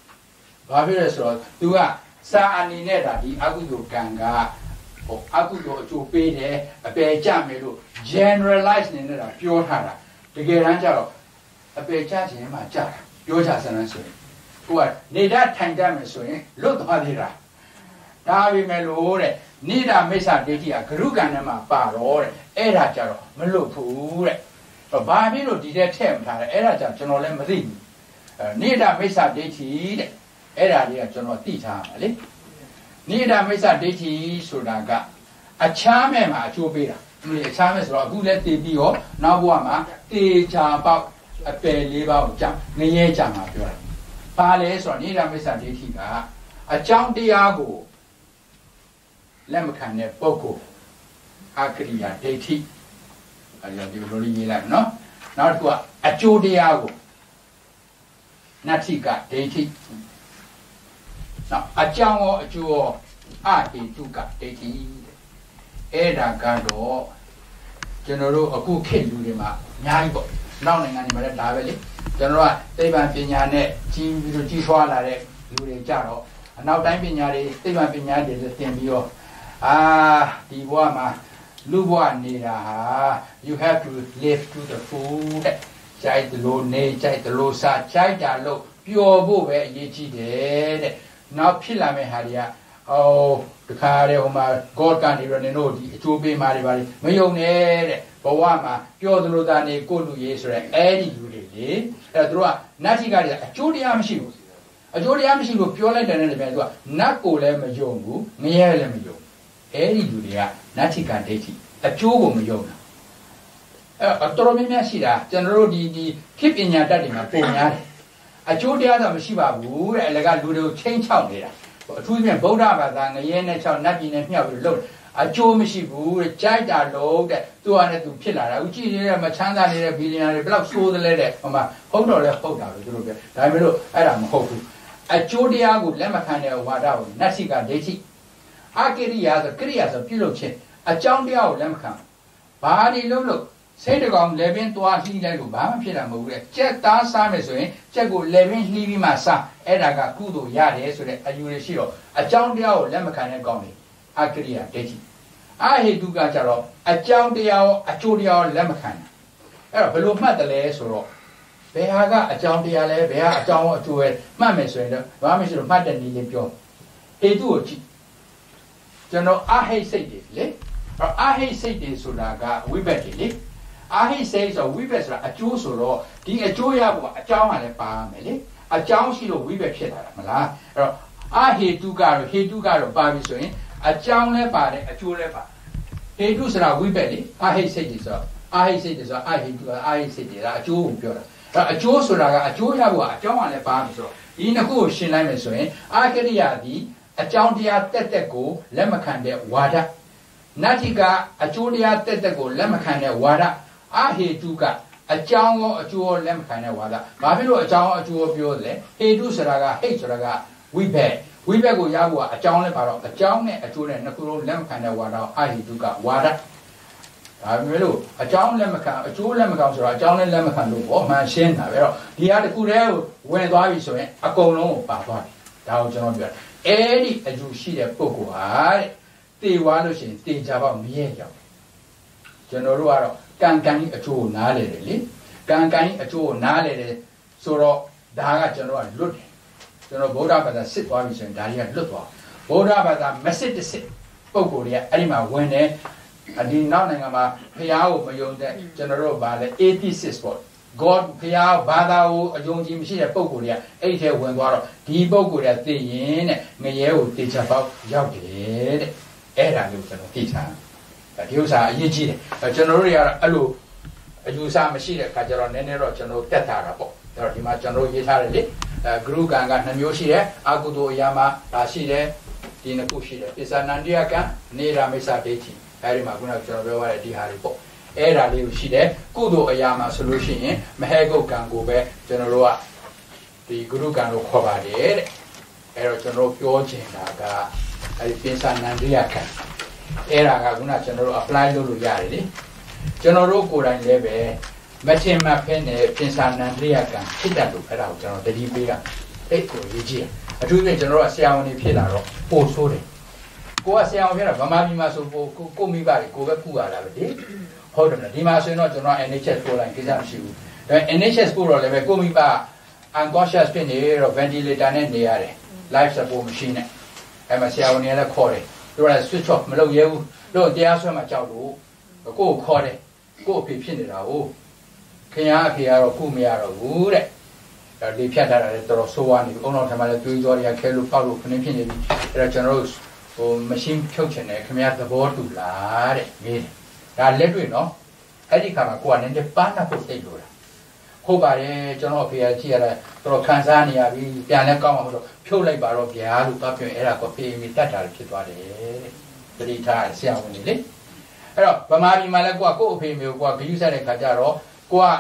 ဘာဖြစ်လဲဆိုတော့သူကစာအနေနဲ့ဒါဒီအကုသိုလ်ကံကအကုသိုလ်အကျိုးပေးတယ်အပယ်ကျမယ်လို့ generalize နေတာပြောထားတာတကယ်တမ်းကျတော့အပယ်ကျခြင်းမှာကြာတာပြောချစမ်းဆိုရင်ကိုကနေတတ်ထိုင်တတ်မယ်ဆိုရင်လွတ်သွားသေးတာဒါပေမဲ့လို့တဲ့နေတာမိစ္ဆာဒိဋ္ဌိကဂရုကံထဲမှာပါတော့တဲ့အဲ့ဒါကြတော့မလွတ်ဘူးတဲ့ဘာဖြစ်လို့ဒီတဲ့ထည့်မထားလဲအဲ့ဒါကြောင့်ကျွန်တော်လည်းမသိဘူးနေတာမိစ္ဆာဒိဋ္ဌိတဲ့အဲ့ဒါလေးကကျွန်တော်သိထားမှာလေနေတာမိစ္ဆာဒိဋ္ဌိဆိုတာကအချားမဲ့မှာအကျိုးပေးတာဒီအချားမဲ့ဆိုတော့အခုလည်းတည်ပြီးတော့နောက်ဘဝမှာတေချာပေါက်အပယ်၄ပါးကိုကြာငရဲကြာမှာပြောတာဘာလဲဆိုတော့နေတာမိစ္ဆာဒိဋ္ဌိကအကြောင်းတရားကိုလက်မခံတဲ့ပုဂ္ဂိုလ်အကရိယာဒိဋ္ဌိအဲ့ဒါဒီလိုလေးရေးလိုက်နော်နောက်တစ်ခုကအကျိုးတရားကိုနတ္ထိကဒိဋ္ဌိနောက်အကြောင်းရောအကျိုးရောအဟိတုကဒိဋ္ဌိအဲ့ဒါကတော့ကျွန်တော်တို့အခုခေတ်လူတွေမှာအများကြီးပေါ့နောက်နိုင်ငံတွေမှာလည်းဒါပဲလေကျွန်တော်တို့ကသိပ္ပံပညာနဲ့ကြီးပြီးတော့ကြီးထွားလာတဲ့လူတွေကြတော့အနောက်တိုင်းပညာတွေသိပ္ပံပညာတွေသင်ပြီးတော့ဒီဘဝမှာလူဘဝနေတာဟာ you have to live to the full တဲ့ကြိုက်တယ်လို့နေကြိုက်တယ်လို့စားကြိုက်တာလို့ပျော်ဖို့ပဲအရေးကြီးတယ်တဲ့နောက်ဖြစ်လာမယ့်ဟာတွေကတခါတည်းဟိုမှာ God ကနေတော့နင်တို့ဒီအကျိုးပေးမှာတွေပါလေမယုံနဲ့တဲ့ဘဝမှာပျော်သလိုသားနေကိုလူရေးဆိုရဲအဲ့ဒီလူတွေလေအဲ့တော့သူတို့ကနတ္ထိကတွေအကျိုးတရားမရှိဘူးအကျိုးတရားမရှိလို့ပြောလိုက်တယ်နဲ့ပြန်သူကနတ်ကိုလည်းမယုံဘူးငရဲလည်းမယုံအဲ့ဒီလူတွေကနတ္ထိကဒိဋ္ဌိအကျိုးကိုမယုံတာအဲ့တော်တော်များများရှိတာကျွန်တော်တို့ဒီခေပညာတတ်တွေမှာပုံများတယ်အကျိုးတရားဆိုမရှိပါဘူးတဲ့အလကလူတွေကိုချင်းချောက်နေတာအထူးသဖြင့်ဗုဒ္ဓဘာသာငရဲနဲ့ချောက်နတ်ပြည်နဲ့မြှောက်ပြီးလို့အကျိုးမရှိဘူးတဲ့ကြိုက်တာလို့တဲ့သူကလည်းသူဖြစ်လာတာအခုကြည့်နေတဲ့မချမ်းသာနေတဲ့ဘီလီယံတွေဘယ်လောက်ဆိုးသလဲတဲ့ဟိုမှာဟုတ်တော့လဲဟုတ်တာပဲသူတို့ပြောဒါပေမဲ့လို့အဲ့ဒါမဟုတ်ဘူးအကျိုးတရားကိုလက်မခံတဲ့ဝါဒကိုနတ္ထိကဒိဋ္ဌိအကိရိယာဆိုကိရိယာဆိုပြုလုပ်ခြင်းအကြောင်းတရားကိုလက်မခံဘာဒီလို့စိတ်တကောင်လေပင်သွားလှီးလိုက်လို့ဘာမှဖြစ်တာမဟုတ်ဘူးတဲ့ကြက်သားစားမယ်ဆိုရင်ကြက်ကိုလေပင်လှီးပြီးမှစားအဲ့ဒါကကုသိုလ်ရတယ်ဆိုတဲ့အယူရရှိတော့အကြောင်းတရားကိုလက်မခံတဲ့ကောင်းတယ်အကိရိယာဒိဋ္ဌိအဟိတုကကြတော့အကြောင်းတရားရောအကျိုးတရားရောလက်မခံတာအဲ့တော့ဘယ်လိုမှတ်တယ်လဲဆိုတော့ဘယ်ဟာကအကြောင်းတရားလဲဘယ်ဟာအကြောင်းရောအကျိုးရောမှတ်မယ်ဆိုရင်တော့ဘာမှမရှိလို့မှတ်တဲ့နည်းလေးပြောဟိတုကိုကြည့်ကျွန်တော်အဟိစိတ်တွေလေအဟိစိတ်တွေဆိုတာကဝိဘက်တွေလေအဟိစိတ်ဆိုဝိဘက်ဆိုတာအကျိုးဆိုတော့ဒီအကျိုးရဖို့အကြောင်းကလည်းပါမယ်လေအကြောင်းရှိလို့ဝိဘက်ဖြစ်လာတာမလားအဲ့တော့အဟိတုကတော့ဟိတုကတော့ပါပြီဆိုရင်အကြောင်းလည်းပါတယ်အကျိုးလည်းပါဟိတုဆိုတာဝိဘက်လေအဟိစိတ်တွေဆိုအဟိစိတ်တွေဆိုအဟိတုကအဟိစိတ်တွေကအကျိုးကိုပြောတာအဲ့အကျိုးဆိုတာကအကျိုးရဖို့အကြောင်းကလည်းပါပြီဆိုတော့ဒီနှစ်ခုကိုရှင်းလိုက်မယ်ဆိုရင်အကရိယာဒီအကြောင်းတရားတက်ကိုလက်မခံတဲ့ဝါဒနတ္ထိကအကျိုးတရားတက်ကိုလက်မခံတဲ့ဝါဒအဟိတုကအကြောင်းရောအကျိုးရောလက်မခံတဲ့ဝါဒဘာဖြစ်လို့အကြောင်းရောအကျိုးရောပြောလဲဟိတုဆိုတာကဟိတ်ဆိုတာကဝိဘက်ကိုရဖို့ကအကြောင်းလည်းပါတော့အကြောင်းနဲ့အကျိုးနဲ့နှစ်ခုလုံးလက်မခံတဲ့ဝါဒအဟိတုကဝါဒဒါပေမဲ့လို့အကြောင်းလက်မခံအကျိုးလက်မခံဆိုတော့အကြောင်းလည်းလက်မခံလို့ပေါ့မှန်ရှင်းတာပဲတော့ဒီဟာတခုတည်းကိုဝင်သွားပြီဆိုရင်အကုန်လုံးကိုပါသွားပြီဒါကိုကျွန်တော်ပြောအဲ့ဒီအယူရှိတဲ့ပုဂ္ဂိုလ်ဟာတဲ့တေဝါလို့ရှိရင်တေချာပေါ့မရဲကြောင်ကျွန်တော်တို့ကတော့ကံကြီးအကျိုးကိုနားလေတယ်လေကံကြီးအကျိုးကိုနားလေတယ်ဆိုတော့ဒါကကျွန်တော်ကလွတ်တယ်ကျွန်တော်ဗုဒ္ဓဘာသာစစ်သွားပြီဆိုရင်ဒါတွေကလွတ်သွားဗုဒ္ဓဘာသာမစစ်တစ်စစ်ပုဂ္ဂိုလ်တွေကအဲ့ဒီမှာဝင်တယ်ဒီနောက်နိုင်ငံမှာဖျားကိုမယုံတဲ့ကျွန်တော်တို့ဗာလဲ atheist ပေါ့ God ဖျားဘာသာကိုအယုံကြည်မရှိတဲ့ပုဂ္ဂိုလ်တွေကအဲ့ဒီထဲဝင်သွားတော့ဒီပုဂ္ဂိုလ်တွေကသိရင်တဲ့ငရဲကိုတေချာပေါက်ရောက်တယ်တဲ့အဲ့ဒါမျိုးကျွန်တော်သိထားဒီဥစ္စာအရေးကြီးတယ်ကျွန်တော်တို့တွေကတော့အဲ့လိုအယူဆမရှိတဲ့အခါကျတော့နည်းနည်းတော့ကျွန်တော်တက်တာပေါ့အဲ့တော့ဒီမှာကျွန်တော်ရေးထားတယ်လေဂရုကံက2မျိုးရှိတယ်အကုသိုလ်အရာမှာဒါရှိတယ်ဒီနှစ်ခုရှိတယ်ပစ္စနန္တိယကံနေတာမိစ္ဆာဒိဋ္ဌိအဲဒီမှာခုနကကျွန်တော်ပြောရတဲ့ဒီဟာတွေပေါ့အဲ့ဒါလေးကိုရှိတယ်ကုသိုလ်အရာမှာဆိုလို့ရှိရင်မဟေကုတ်ကံကိုပဲကျွန်တော်တို့ကဒီဂရုကံကိုခေါ်ပါတယ်တဲ့အဲ့တော့ကျွန်တော်ပြောချင်တာကအဲဒီပစ္စနန္တိယကံအဲ့ဒါကခုနကျွန်တော်တို့ apply လုပ်လို့ရတယ်လေကျွန်တော်တို့ကိုယ်တိုင်လည်းပဲမထင်မှတ်ဖဲနဲ့ပစ္စနန္တိယကံဖြစ်တတ်လို့အဲ့ဒါကိုကျွန်တော်တတိပေးတာအဲ့ကိုရေးကြည့်အထူးဖြင့်ကျွန်တော်တို့ဆရာဝန်တွေဖြစ်လာတော့ပို့ဆိုးတယ်ကိုကဆရာဝန်ဖြစ်တာဗမာပြည်မှာဆိုကိုမိဘတွေကိုပဲကုရတာပဲလေဟုတ်တယ်မလားဒီမှာဆိုရင်တော့ကျွန်တော် NHS ပို့လိုက်ကိစ္စမရှိဘူးဒါ NHS ပို့တော့လည်းပဲကိုမိဘ unconscious ဖြစ်နေတော့ ventilator နဲ့နေရတယ် life support machine နဲ့အဲ့မှာဆရာဝန်တွေလည်းခေါ်တယ်သူကလည်း switch off မလုပ်ရဲဘူးလို့တရားစွဲမှာကြောက်လို့ကိုကိုခေါ်တယ်ကိုအဖေဖြစ်နေတာဟုတ်ခင်ဗျားအဖေကတော့ကုမရတော့ဘူးတဲ့လေဖြတ်ထားတာလည်းတော်တော်ဆိုးဝါးနေပြီအုံတော်ထမလည်းသွေးကြောတွေကခဲလို့ပေါက်လို့ခင်းဖြစ်နေပြီအဲ့တော့ကျွန်တော်တို့ဟို machine ဖြုတ်ချင်တယ်ခင်ဗျားသဘောတူလားတဲ့မေးတယ်ဒါလက်တွေ့နော်အဲ့ဒီခါမှာကိုကနည်းနည်းပန်းနာဖို့သိလို့တာဟုတ်ပါတယ်ကျွန်တော်အဖေကကြည့်ရတာတော်ခံစားနေရပြီပြန်လဲကောင်းအောင်လို့ဖြုတ်လိုက်ပါတော့ဗျာလို့သွားပြောအဲ့ဒါကိုဖေးမိတတ်တာဖြစ်သွားတယ်တတိထားဆရာဝန်ကြီးလေအဲ့တော့ဗမာပြည်မှာလည်းကိုကအဖေမျိုးကိုကဂရုစိုက်တဲ့ခါကျတော့ကိုက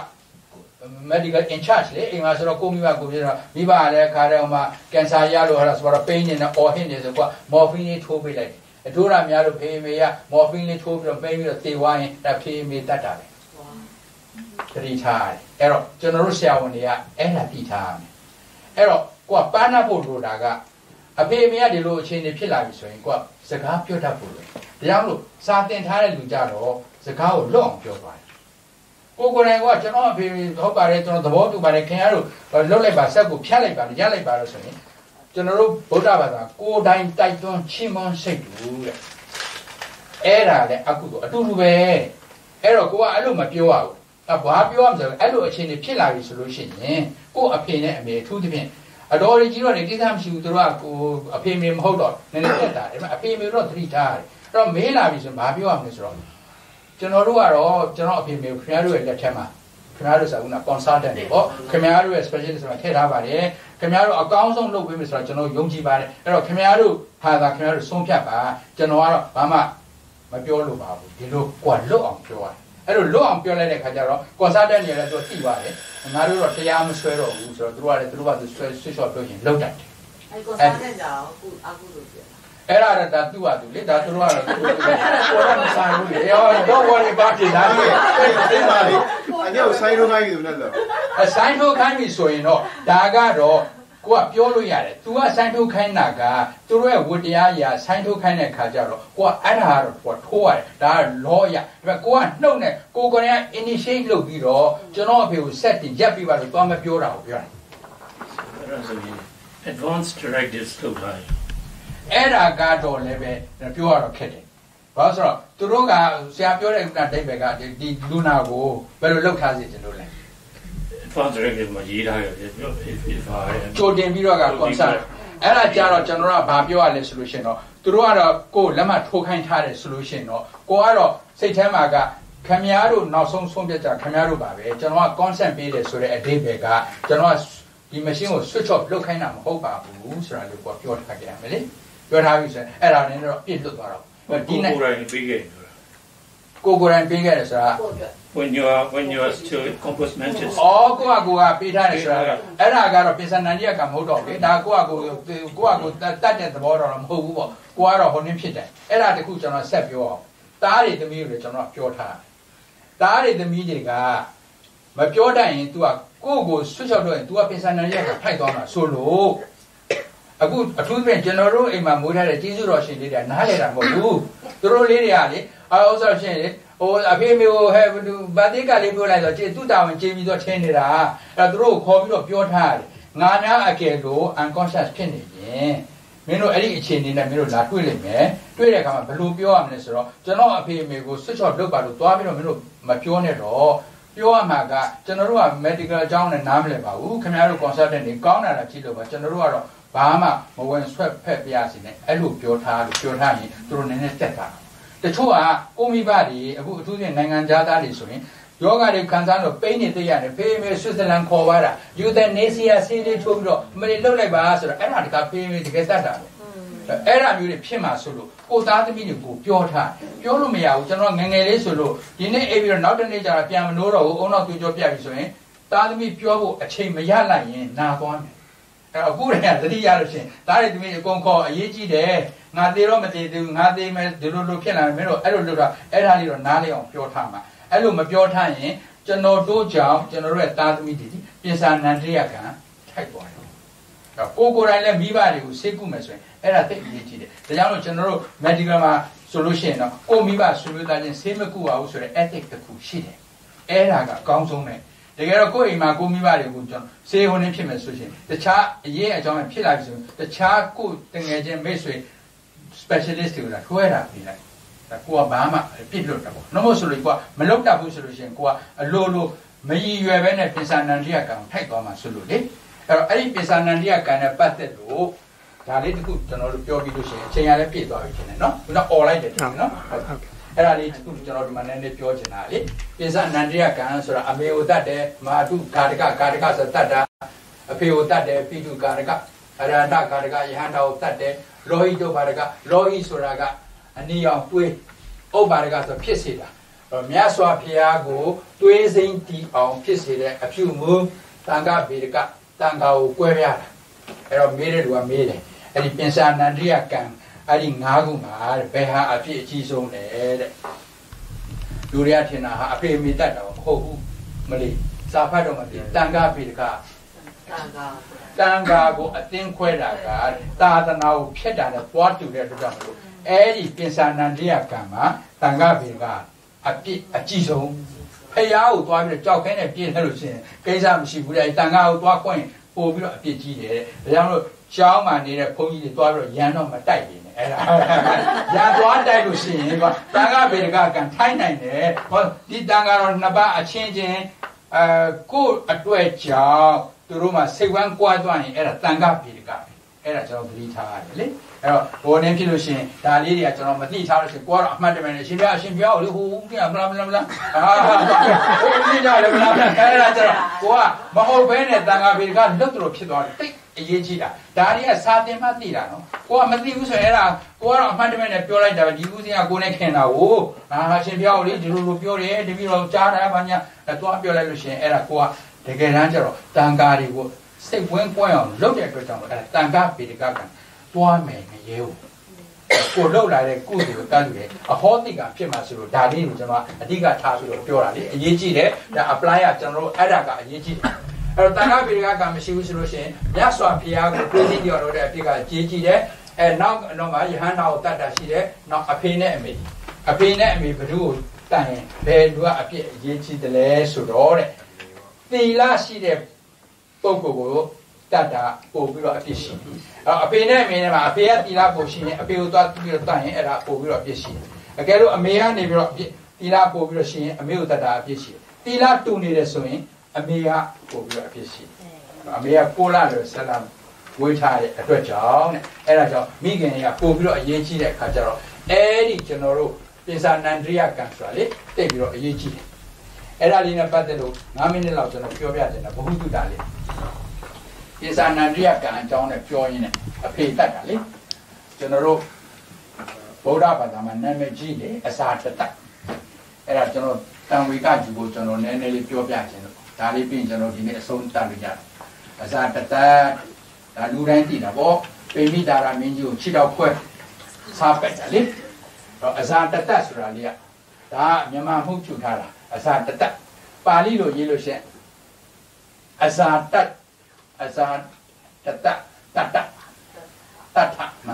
medical in charge လေအိမ်မှာဆိုတော့ကိုမိဘကိုပြတော့မိဘကလည်းခါတဲ့ဟိုမှာကင်ဆာရလို့ဟာဆိုတော့ပိန်းနေတယ်အော်ဟစ်နေဆိုကိုကမော်ဖင်းလေးထိုးပေးလိုက်အထိုးရများလို့ဖေးမေကမော်ဖင်းလေးထိုးပြီးတော့ပိန်းပြီးတော့သေသွားရင်ဒါဖေးမေတတ်တာပဲတတိထားအဲ့တော့ကျွန်တော်တို့ဆရာဝန်တွေကအဲ့ဒါသိထားရမယ်အဲ့တော့ကိုကပန်းနာဖို့လိုတာကအဖေမေကဒီလိုအခြေအနေဖြစ်လာပြီဆိုရင်ကိုကစကားပြောတတ်ဖို့လိုဒါကြောင့်လို့စာတင်ထားတဲ့လူကြတော့စကားကိုလွတ်အောင်ပြောပါတယ်ကိုကိုယ်တိုင်ကကျွန်တော်အဖေဟုတ်ပါတယ်ကျွန်တော်သဘောတူပါတယ်ခင်ဗျားတို့လွတ်လိုက်ပါဆက်ကိုဖြတ်လိုက်ပါရလိုက်ပါလို့ဆိုရင်ကျွန်တော်တို့ဗုဒ္ဓဘာသာကိုယ်တိုင်တိုက်တွန်းချီးမွမ်းစိတ်တူတဲ့အဲ့ဒါလည်းအကုသို့အတူတူပဲအဲ့တော့ကိုကအဲ့လိုမပြောရဘူးဘာပြောရမလဲအဲ့လိုအခြေအနေဖြစ်လာပြီဆိုလို့ရှိရင်ကိုအဖေနဲ့အမေအထူးသဖြင့်အတော်ကြီးတော့လည်းကိစ္စမရှိဘူးသူတို့ကကိုအဖေမေမဟုတ်တော့နည်းနည်းတက်တာဒါပေမဲ့အဖေမေတော့သတိထားတယ်အဲ့တော့မေးလာပြီဆိုရင်ဘာပြောရမလဲဆိုတော့ကျွန်တော်တို့ကတော့ကျွန်တော်အဖေမေကိုခင်ဗျားတို့ရဲ့လက်ထက်မှာခင်ဗျားတို့ဆိုတော့ consultant တွေပေါ့ခင်ဗျားတို့ရဲ့ specialist ဆိုတာထည့်ထားပါတယ်ခင်ဗျားတို့အကောင်းဆုံးလုပ်ပေးမယ်ဆိုတော့ကျွန်တော်ယုံကြည်ပါတယ်အဲ့တော့ခင်ဗျားတို့ဟာသာခင်ဗျားတို့ဆုံးဖြတ်ပါကျွန်တော်ကတော့ဘာမှမပြောလို့ပါဘူးဒီလိုကွာလွတ်အောင်ပြောရတယ်အဲ့လိုလွတ်အောင်ပြောလိုက်တဲ့ခါကျတော့ consultant တွေလည်းသူသိပါတယ်ငါတို့တော့တရားမဆွဲတော့ဘူးဆိုတော့သူတို့ကဆွဲဆွတ်ပြောရင်လောက်တတ်တယ်
အဲ့ consultant ကြောင့်အခုလို့ပြော
အဲ့ဒါတော့ဒါသူ့ဟာသူလေဒါသူတို့ကတော့ကိုယ်ကမဆိုင်ဘူးလေdon't worry about it ဒါလေး
အဲ့ပါလေအညောဆိုင်ထိုးခိုင်းပြီလို့လည်း
အဆိုင်ထိုးခိုင်းပြီဆိုရင်တော့ဒါကတော့ကိုကပြောလို့ရတယ် तू ကဆိုင်ထိုးခိုင်းတာကသူတို့ရဲ့ဝတ္တရားအရာဆိုင်ထိုးခိုင်းတဲ့ခါကျတော့ကိုကအဲ့ဒါကတော့ထိုးရတယ်ဒါကလောရဒါပေမဲ့ကိုကနှုတ်နဲ့ကိုက initiate လုပ်ပြီးတော့ကျွန်တော်အဖေကို set တင်ရက်ပြီးပါလို့သွားမပြောတာကိုပြောတယ်
အဲ့ဒါဆိုရင် advanced directives လုပ်ထားတယ်
အဲ့ဒါကတော့လည်းပဲပြောရတော့ခက်တယ်ဘာလို့ဆိုတော့သူတို့ကဆရာပြောတဲ့ဥပဒေဘက်ကဒီလူနာကိုဘယ်လိုလုပ်ထားစေချင်လို့လဲ
advanced directive မှာရေးထားရတယ်ပြောပါတယ်
ကြိုတင်ပြီးတော့က concern အဲ့ဒါကြတော့ကျွန်တော်ကဘာပြောရလဲဆိုလို့ရှိရင်တော့သူတို့ကတော့ကိုယ်လက်မှတ်ထိုးခိုင်းထားတယ်ဆိုလို့ရှိရင်တော့ကိုကတော့စိတ်ထဲမှာကခင်ဗျားတို့နောက်ဆုံးဆုံးဖြတ်ကြခင်ဗျားတို့ပါပဲကျွန်တော်က consent ပေးတယ်ဆိုတဲ့အဓိပ္ပာယ်ကကျွန်တော်ကဒီ machine ကို switch off လုပ်ခိုင်းတာမဟုတ်ပါဘူးဆိုတာလို့ကိုပြောထားကြရမယ်လေပြောထားပြီဆိုရင်အဲ့ဒါနဲ့တော့ပြစ်လွတ်သွားတော့
ဒီနေ့ကိုယ်တိုင်ပေးခဲ့တယ်
ကိုယ်တိုင်ပေးခဲ့တယ်ဆိုတာ
when you are still compost mentis
အော်ကိုကပေးထားတယ်ဆိုတာအဲ့ဒါကတော့ပိဿနန္ဒီကမဟုတ်တော့လေဒါကိုတတ်တဲ့သဘောတော့မဟုတ်ဘူးပေါ့ကိုကတော့ဟိုနင်းဖြစ်တယ်အဲ့ဒါတခုကျွန်တော်ဆက်ပြောအောင်တားတွေသမီးတွေကျွန်တော်ပြောထားတားတွေသမီးတွေကမပြောတတ်ရင် तू ကကိုဆွတ်ချောက်တော့ရင် तू ကပိဿနန္ဒီကဖိုက်သွားမှာဆိုလို့အခုအထူးဖြင့်ကျွန်တော်တို့အိမ်မှာမိုးထားတဲ့ကျေးဇူးတော်ရှင်လေးတွေနားလဲတာမဟုတ်ဘူးသူတို့လေးတွေကလေအော်ဆိုရှင်လေဟိုအဖေမျိုးဟဲ့ဗာတိကလေးပြောလိုက်တော့ကျေသူ့တာဝန်ကျေပြီးတော့ထင်းနေတာအဲ့သူတို့ကိုခေါ်ပြီးတော့ပြောထားတယ်ငါများအကယ်လို့ unconscious ဖြစ်နေရင်မင်းတို့အဲ့ဒီအခြေအနေနဲ့မင်းတို့လာတွေ့လိမ့်မယ်တွေ့တဲ့အခါမှာဘယ်လိုပြောရမလဲဆိုတော့ကျွန်တော်အဖေအမေကို switch off လုပ်ပါလို့သွားပြီးတော့မင်းတို့မပြောနဲ့တော့ပြောရမှာကကျွန်တော်တို့က medical အကြောင်းနဲ့နားမလည်ပါဘူးခင်ဗျားတို့ consultant တွေကောင်းတာလားကြည့်လို့ပါကျွန်တော်တို့ကတော့ဘာမှမဝင်ဆွဲဖက်ပြရစီနဲ့အဲ့လိုပြောထားရင်သူတို့နည်းနည်းတက်တာတချို့ကကိုမိဘတွေအခုအထူးဖြင့်နိုင်ငံသားတွေဆိုရင်ယောဂတွေခံစားလို့ပိန်းနေသေးရတယ်ဖေးမေဆွစ်ဇာလန်ခေါ်ပါတာယူသနေစီယာဆေးလေးထိုးပြီးတော့မလေးလှုပ်လိုက်ပါဆိုတော့အဲ့ဒါတကဖေးမေတကယ်တတ်တာပဲအဲ့ဒါမျိုးတွေဖြစ်မှာဆိုလို့ကိုသားသမီးတွေကိုပြောထားပြောလို့မရဘူးကျွန်တော်ငငယ်လေးဆိုလို့ဒီနေ့အိပ်ပြီးတော့နောက်တစ်နေ့ကျတော့ပြန်မနိုးတော့ဘူးအုံနောက်သွေးကြောပြပြီဆိုရင်သားသမီးပြောဖို့အချိန်မရလိုက်ရင်နာသွားမယ်အခုတည်းကသတိရလို့ရှိရင်ဒါတွေသမီးအကုန်ခေါ်အရေးကြီးတယ်ငါသေးတော့မသေးဘူးငါသေးမယ်ဒီလိုဖြစ်လာမယ်မင်းတို့အဲ့လိုလုပ်တာအဲ့ဒါလေးတော့နားလေအောင်ပြောထားမှာအဲ့လိုမပြောထားရင်ကျွန်တော်တို့ကြောင့်ကျွန်တော်တို့ရဲ့သားသမီးတွေပိဿနန္ဒိယကံထိုက်သွားတယ်ကိုယ်တိုင်လည်းမိဘတွေကိုစိတ်ကူးမယ်ဆိုရင်အဲ့ဒါသိအရေးကြီးတယ်ဒါကြောင့်လို့ကျွန်တော်တို့ medical မှာဆိုလို့ရှိရင်တော့ကိုမိဘဆွေမျိုးသားချင်းဆေးမကူပါဘူးဆိုတဲ့ ethic တစ်ခုရှိတယ်အဲ့ဒါကအကောင်းဆုံးပဲတကယ်တော့ကိုယ့်အိမ်မှာကိုမိဘတွေကိုကျွန်တော်ဆေးဟိုနေဖြစ်မယ်ဆိုရှင်တခြားအရေးအကြောင်းဖြစ်လာပြီဆိုရင်တခြားကိုတငယ်ချင်းမိတ်ဆွေ specialist တွေကထွဲတာပြီးလိုက်ကိုကဘာမှပြစ်လို့တော့နော်မဆိုလို့ကိုကမလောက်တတ်ဘူးဆိုလို့ရှိရင်ကိုကအလိုလိုမရည်ရွယ်ပဲနဲ့ပင်စနန္ဒိယကံထိုက်သွားမှာဆိုလို့လေအဲ့တော့အဲ့ဒီပင်စနန္ဒိယကံနဲ့ပတ်သက်လို့ဒါလေးတခုကျွန်တော်တို့ပြောပြီးလို့ရှိရင်အချိန်ရလည်းပြည့်သွားပြီရှင်နော်ခုနអော်လိုက်တယ်နော်အဲ့ဒါလေးတခုကျွန်တော်ဒီမှာနည်းနည်းပြောချင်တာလေပင်စနန္ဒိယကံဆိုတာအမေကိုတတ်တယ်မာတုကာတကဆိုတတ်တာအဖေကိုတတ်တယ်ပိတုကာတကအရဟတကာတကယဟန္တာကိုတတ်တယ်လောဟိတုပါဒကလောဟိဆိုတာကအနိယောင်တွေးဥပ္ပါဒကဆိုဖြစ်စေတာမြတ်စွာဘုရားကိုတွေးစိမ့်တီအောင်ဖြစ်စေတဲ့အဖြူမူတန်ခဗေဒကတန်ခါကိုကွဲပြားတာအဲ့တော့မေးတဲ့လူကမေးတယ်အဲ့ဒီပင်စနန္ဒိယကံအဲ့ဒီ၅ခုမှာဘယ်ဟာအဖြစ်အကြီးဆုံးလဲတဲ့လူတွေကထင်တာဟာအဖေမိတတ်တာမဟုတ်ဘူးမလေးစာဖတ်တော့မသိတန်ခဗေဒကတန်ခါကိုအသင်းခွဲတာကသာသနာကိုဖျက်တာနဲ့ပွားတူတဲ့အတွက်ကြောင့်မလို့အဲ့ဒီပင်စနန္ဒိယကံမှာတန်ခဗေဒကအပြစ်အကြီးဆုံးဖျားကိုသွားပြီးတော့ကြောက်ခဲနဲ့ပြင်းတယ်လို့ရှိရင်ကိစ္စမရှိဘူးလေတန်ခါကိုသွားခွင့်ပို့ပြီးတော့အပြစ်ကြီးတယ်ဒါကြောင့်လို့ကျောင်းမှာနေတဲ့ဘုန်းကြီးတွေသွားပြီးတော့ရန်တော့မတိုက်နေနဲ့အဲ့ဒါရန်သွားတိုက်လို့ရှိရင်ကတန်ခဗေဒကကံထိုင်းနိုင်တယ်ဟောဒီတန်ခါတော့နှစ်ပါးအချင်းချင်းကိုယ့်အတွက်ကြောင့်သူတို့မှစိတ်ဝမ်းကွာသွားရင်အဲ့ဒါတန်ခဗေဒကပဲအဲ့ဒါကျွန်တော်သတိထားရတယ်လေအဲ့တော့ဘောနေဖြစ်လို့ရှိရင်ဒါလေးတွေကကျွန်တော်မသိထားလို့ရှိရင်ကိုကတော့အမှတ်တမဲ့နဲ့ရှင်ပြအရှင်ပြောလေဟိုဦးကမလားအာဟိုဦးကြတယ်မလားအဲ့ဒါကျတော့ကိုကမဟုတ်ဘဲနဲ့တန်ခါဗေဒကလွတ်တော်ဖြစ်သွားတယ်တိတ်အရေးကြီးတာဒါတွေကစာသင်မှသိတာနော်ကိုကမသိဘူးဆိုရင်အဲ့ဒါကိုကတော့အမှတ်တမဲ့နဲ့ပြောလိုက်တာပဲဒီဦးစင်းကကိုနဲ့ခင်တာကိုရှင်ပြောလေဒီလိုပြောတယ်တပည့်တော်ကြားတာဘာညာသွားပြောလိုက်လို့ရှိရင်အဲ့ဒါကိုကတကယ်တမ်းကျတော့တန်ခါတွေကိုစိတ်ဝင်ကွဲအောင်လုပ်တဲ့အတွက်ကြောင့်အဲ့ဒါတန်ခါဗေဒကကသွားမယ်မရဲဘူးကိုလှုပ်လာတဲ့ကုသိုလ်တန်းတွေအဟောတိကဖြစ်မှာဆိုလို့ဒါလေးကိုကျွန်တော်အဓိကထားပြီးတော့ပြောတာလေအရေးကြီးတယ်ဒါ apply ကကျွန်တော်တို့အဲ့ဒါကအရေးကြီးတယ်အဲ့တော့တန်ခါဗေဒကမရှိဘူးဆိုလို့ရှိရင်မြတ်စွာဘုရားကိုပြည်စည်းပြောလို့တဲ့အဖြစ်ကကြီးကြီးတယ်နောက်မှာယဟန္တာကိုတတ်တာရှိတယ်နောက်အဖေနဲ့အမေဘယ်သူကိုတတ်ရင်ဘယ်သူကအဖြစ်အရေးကြီးတယ်လဲဆိုတော့တဲ့သီလရှိတဲ့ပုဂ္ဂိုလ်ကိုတတ်တာပို့ပြီးတော့အဖြစ်ရှိတယ်အဖေနဲ့အမေနဲ့မှာအဖေကသီလပို့ရှိရင်အဖေကိုသွားပြီးတော့တတ်ရင်အဲ့ဒါပို့ပြီးတော့အဖြစ်ရှိတယ်အကယ်လို့အမေကနေပြီးတော့သီလပို့ပြီးတော့ရှိရင်အမေကိုတတ်တာအဖြစ်ရှိတယ်သီလတူနေတယ်ဆိုရင်အမေကပို့ပြီးတော့အဖြစ်ရှိတယ်အမေကကိုလာလို့ဆလမ်ဝေးထားတဲ့အတွက်ကြောင့်တဲ့အဲ့ဒါကြောင့်မိခင်တွေကပို့ပြီးတော့အရေးကြီးတဲ့အခါကျတော့အဲ့ဒီကျွန်တော်တို့ပင်စနန္ဒိယကံဆိုတာလေတိတ်ပြီးတော့အရေးကြီးတယ်အဲ့ဒါလေးနဲ့ပတ်သက်လို့9မိနစ်လောက်ကျွန်တော်ပြောပြတယ်နော်ဘ ഹു တုတာလေးပင်စနန္ဒိယကံအကြောင်းနဲ့ပြောရင်းနဲ့အဖေတတ်တာလေကျွန်တော်တို့ဗုဒ္ဓဘာသာမှာနာမည်ကြီးတယ်အစာတတ်အဲ့ဒါကျွန်တော်တန်ဝေကယူကိုကျွန်တော်နည်းနည်းလေးပြောပြခြင်းလို့ဒါလေးပြီးကျွန်တော်ဒီနေ့အဆုံးတတ်လို့ရတယ်အစာတတ်ဒါလူတိုင်းသိတာပေါ့ပိမိတာရမင်းကြီးကိုခြေတော့ခွဲစားပက်တယ်လေတော့အစာတတ်ဆိုတာလေးကဒါမြန်မာမှုချူထားတာအစာတတ်ပါဠိလိုရေးလို့ရှိရင်အစာတတ်အစာတတ်တတ်ထမ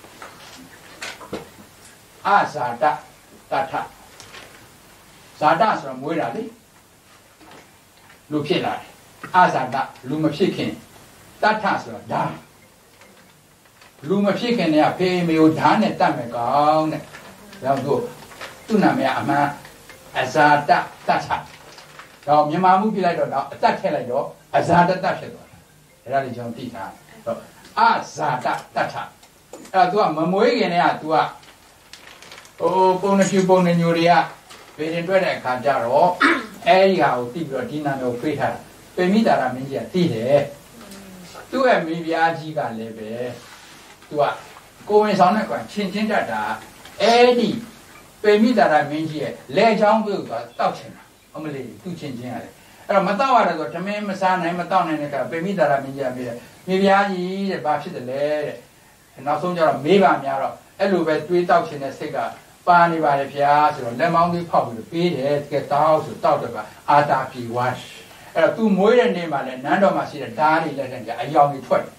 အစာတတ်ထဇာတဆိုတော့မွေးတာလေလူဖြစ်လာတယ်အစာတလူမဖြစ်ခင်တတ်ထဆိုတော့ဓာလူမဖြစ်ခင်တည်းကဖေးမေကိုဓာနဲ့တတ်မယ်ကောင်းတဲ့ဒါတို့သူ့နာမည်အမှန်အဇာတတတ်ထတော့မြန်မာမှုပြလိုက်တော့အတတ်ထည့်လိုက်တော့အဇာတတဖြစ်သွားတယ်ဒါလေးကျွန်တော်သိထားတော့အဇာတတတ်ထအဲ့ तू ကမမွေးခင်တည်းက तू ကပုံနှဖြူပုံနှညိုတွေကဗေဒင်တွေ့တဲ့အခါကျတော့အဲ့ဒီဟာကိုသိပြီးတော့ဒီနာမည်ကိုပေးထားတာပေမိတာရမင်းကြီးကသိတယ်သူ့ရဲ့မိဖုရားကြီးကလည်းပဲသူကကိုဝင်ဆောင်တဲ့ကွာချင်းတတ်တာအဲ့ဒီပေမိတာရမင်းကြီးရဲ့လက်ချောင်းပြုတ်သွားတောက်ချင်တာအမလေးသူ့ချင်းရတယ်အဲ့တော့မတောက်ရတော့ဓမင်းမစားနိုင်မတောက်နိုင်တဲ့ကပေမိတာရမင်းကြီးကပြောတယ်မိဖုရားကြီးတဲ့ဘာဖြစ်တယ်လဲတဲ့နောက်ဆုံးကျတော့မေးပါများတော့အဲ့လိုပဲတွေးတောက်ချင်တဲ့စိတ်ကပါနေပါလေဖျားဆိုတော့လက်မောင်းလေးဖောက်ပြီးပေးတယ်တကယ်တောက်ဆိုတောက်တယ်ကအာတာပြေဝါအဲ့တော့ तू မွေးတဲ့နေ့မှာလဲနန်းတော်မှာရှိတဲ့ဓာတ်တွေလက်ထက်ကအယောင်ကြီးထွက်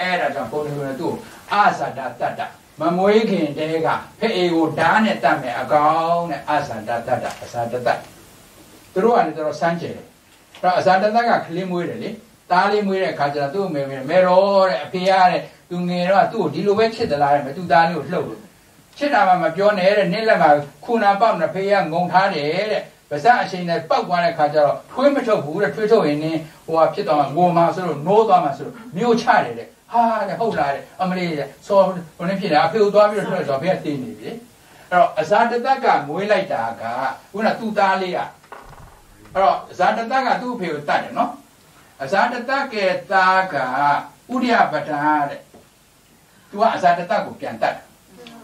အဲ့ဒါကြောင့်ဘုန်းကြီးတို့ကသူ့အာသတ္တတတ္တမမွေးခင်တည်းကဖအေကိုဓာတ်နဲ့တတ်မယ်အကောင်နဲ့အာသတ္တတတ္တအသတ္တတသူတို့ကလည်းတော်စမ်းကြတယ်အဲ့တော့အသတ္တတကကလေးမွေးတယ်လေသားလေးမွေးတဲ့အခါကျတော့သူ့မေတော်တဲ့အဖေရတဲ့သူငယ်တော့သူ့ကိုဒီလိုပဲချစ်သလားတဲ့မသူသားလေးကိုလှုပ်လို့ချစ်တာမှမပြောနဲ့တဲ့နေ့လက်မှာခုနာပေါက်နဲ့ဖေရငုံထားတယ်တဲ့ဗဇက်အချိန်နဲ့ပောက်သွားတဲ့ခါကျတော့ထွေးမထုတ်ဘူးတဲ့ထွေးထုတ်ရင်နင်းဟိုဟာဖြစ်သွားမှာငိုမှာဆိုလို့နိုးသွားမှာဆိုလို့မြို့ချတယ်တဲ့ဟာတဲ့ဟုတ်လားတဲ့အမလေးတဲ့စောဟိုနေ့ဖြစ်တာအဖေကိုသွားပြီးတော့ထွက်တော့ဖေကတင်းနေပြီအဲ့တော့အဇာတတကငွေလိုက်တာကခုနသူ့သားလေးကအဲ့တော့အဇာတတကသူ့အဖေကိုတတ်တယ်နော်အဇာတတကရဲ့သားကဥရိယပဒံတဲ့သူကအဇာတတကိုပြန်တတ်တယ်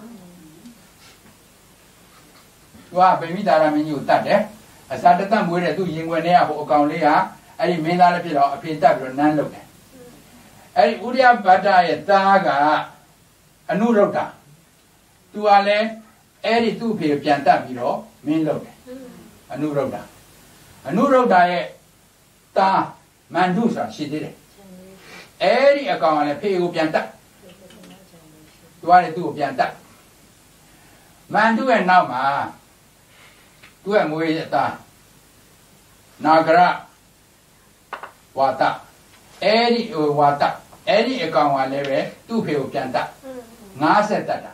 သူကဗိမိတာရမင်းကြီးကိုတတ်တယ်အဇာတတမွေးတဲ့သူရင်ခွင်ထဲကဟိုအကောင်လေးကအဲ့ဒီမင်းသားလည်းဖြစ်တော့အဖေတတ်ပြီးတော့နန်းလုပ်တယ်အဲ့ဒီဥရိယပဒရဲ့သားကအနုရုဒ္ဓသူကလည်းအဲ့ဒီသူ့အဖေပြန်တတ်ပြီးတော့မင်းလုပ်တယ်အနုရုဒ္ဓရဲ့သားမန္တုဆိုတာရှိသေးတယ်အဲ့ဒီအကောင်ကလည်းဖေကိုပြန်တတ်သူကလည်းသူ့ကိုပြန်တတ်မန္တုရဲ့နောက်မှာသူ့ရဲ့မွေးရဲ့သားနာဂရဝါတအဲ့ဒီဝါတအဲ့ဒီအကောင်ကလည်းပဲသူ့ဖေကိုပြန်တတ်50တတ်တာ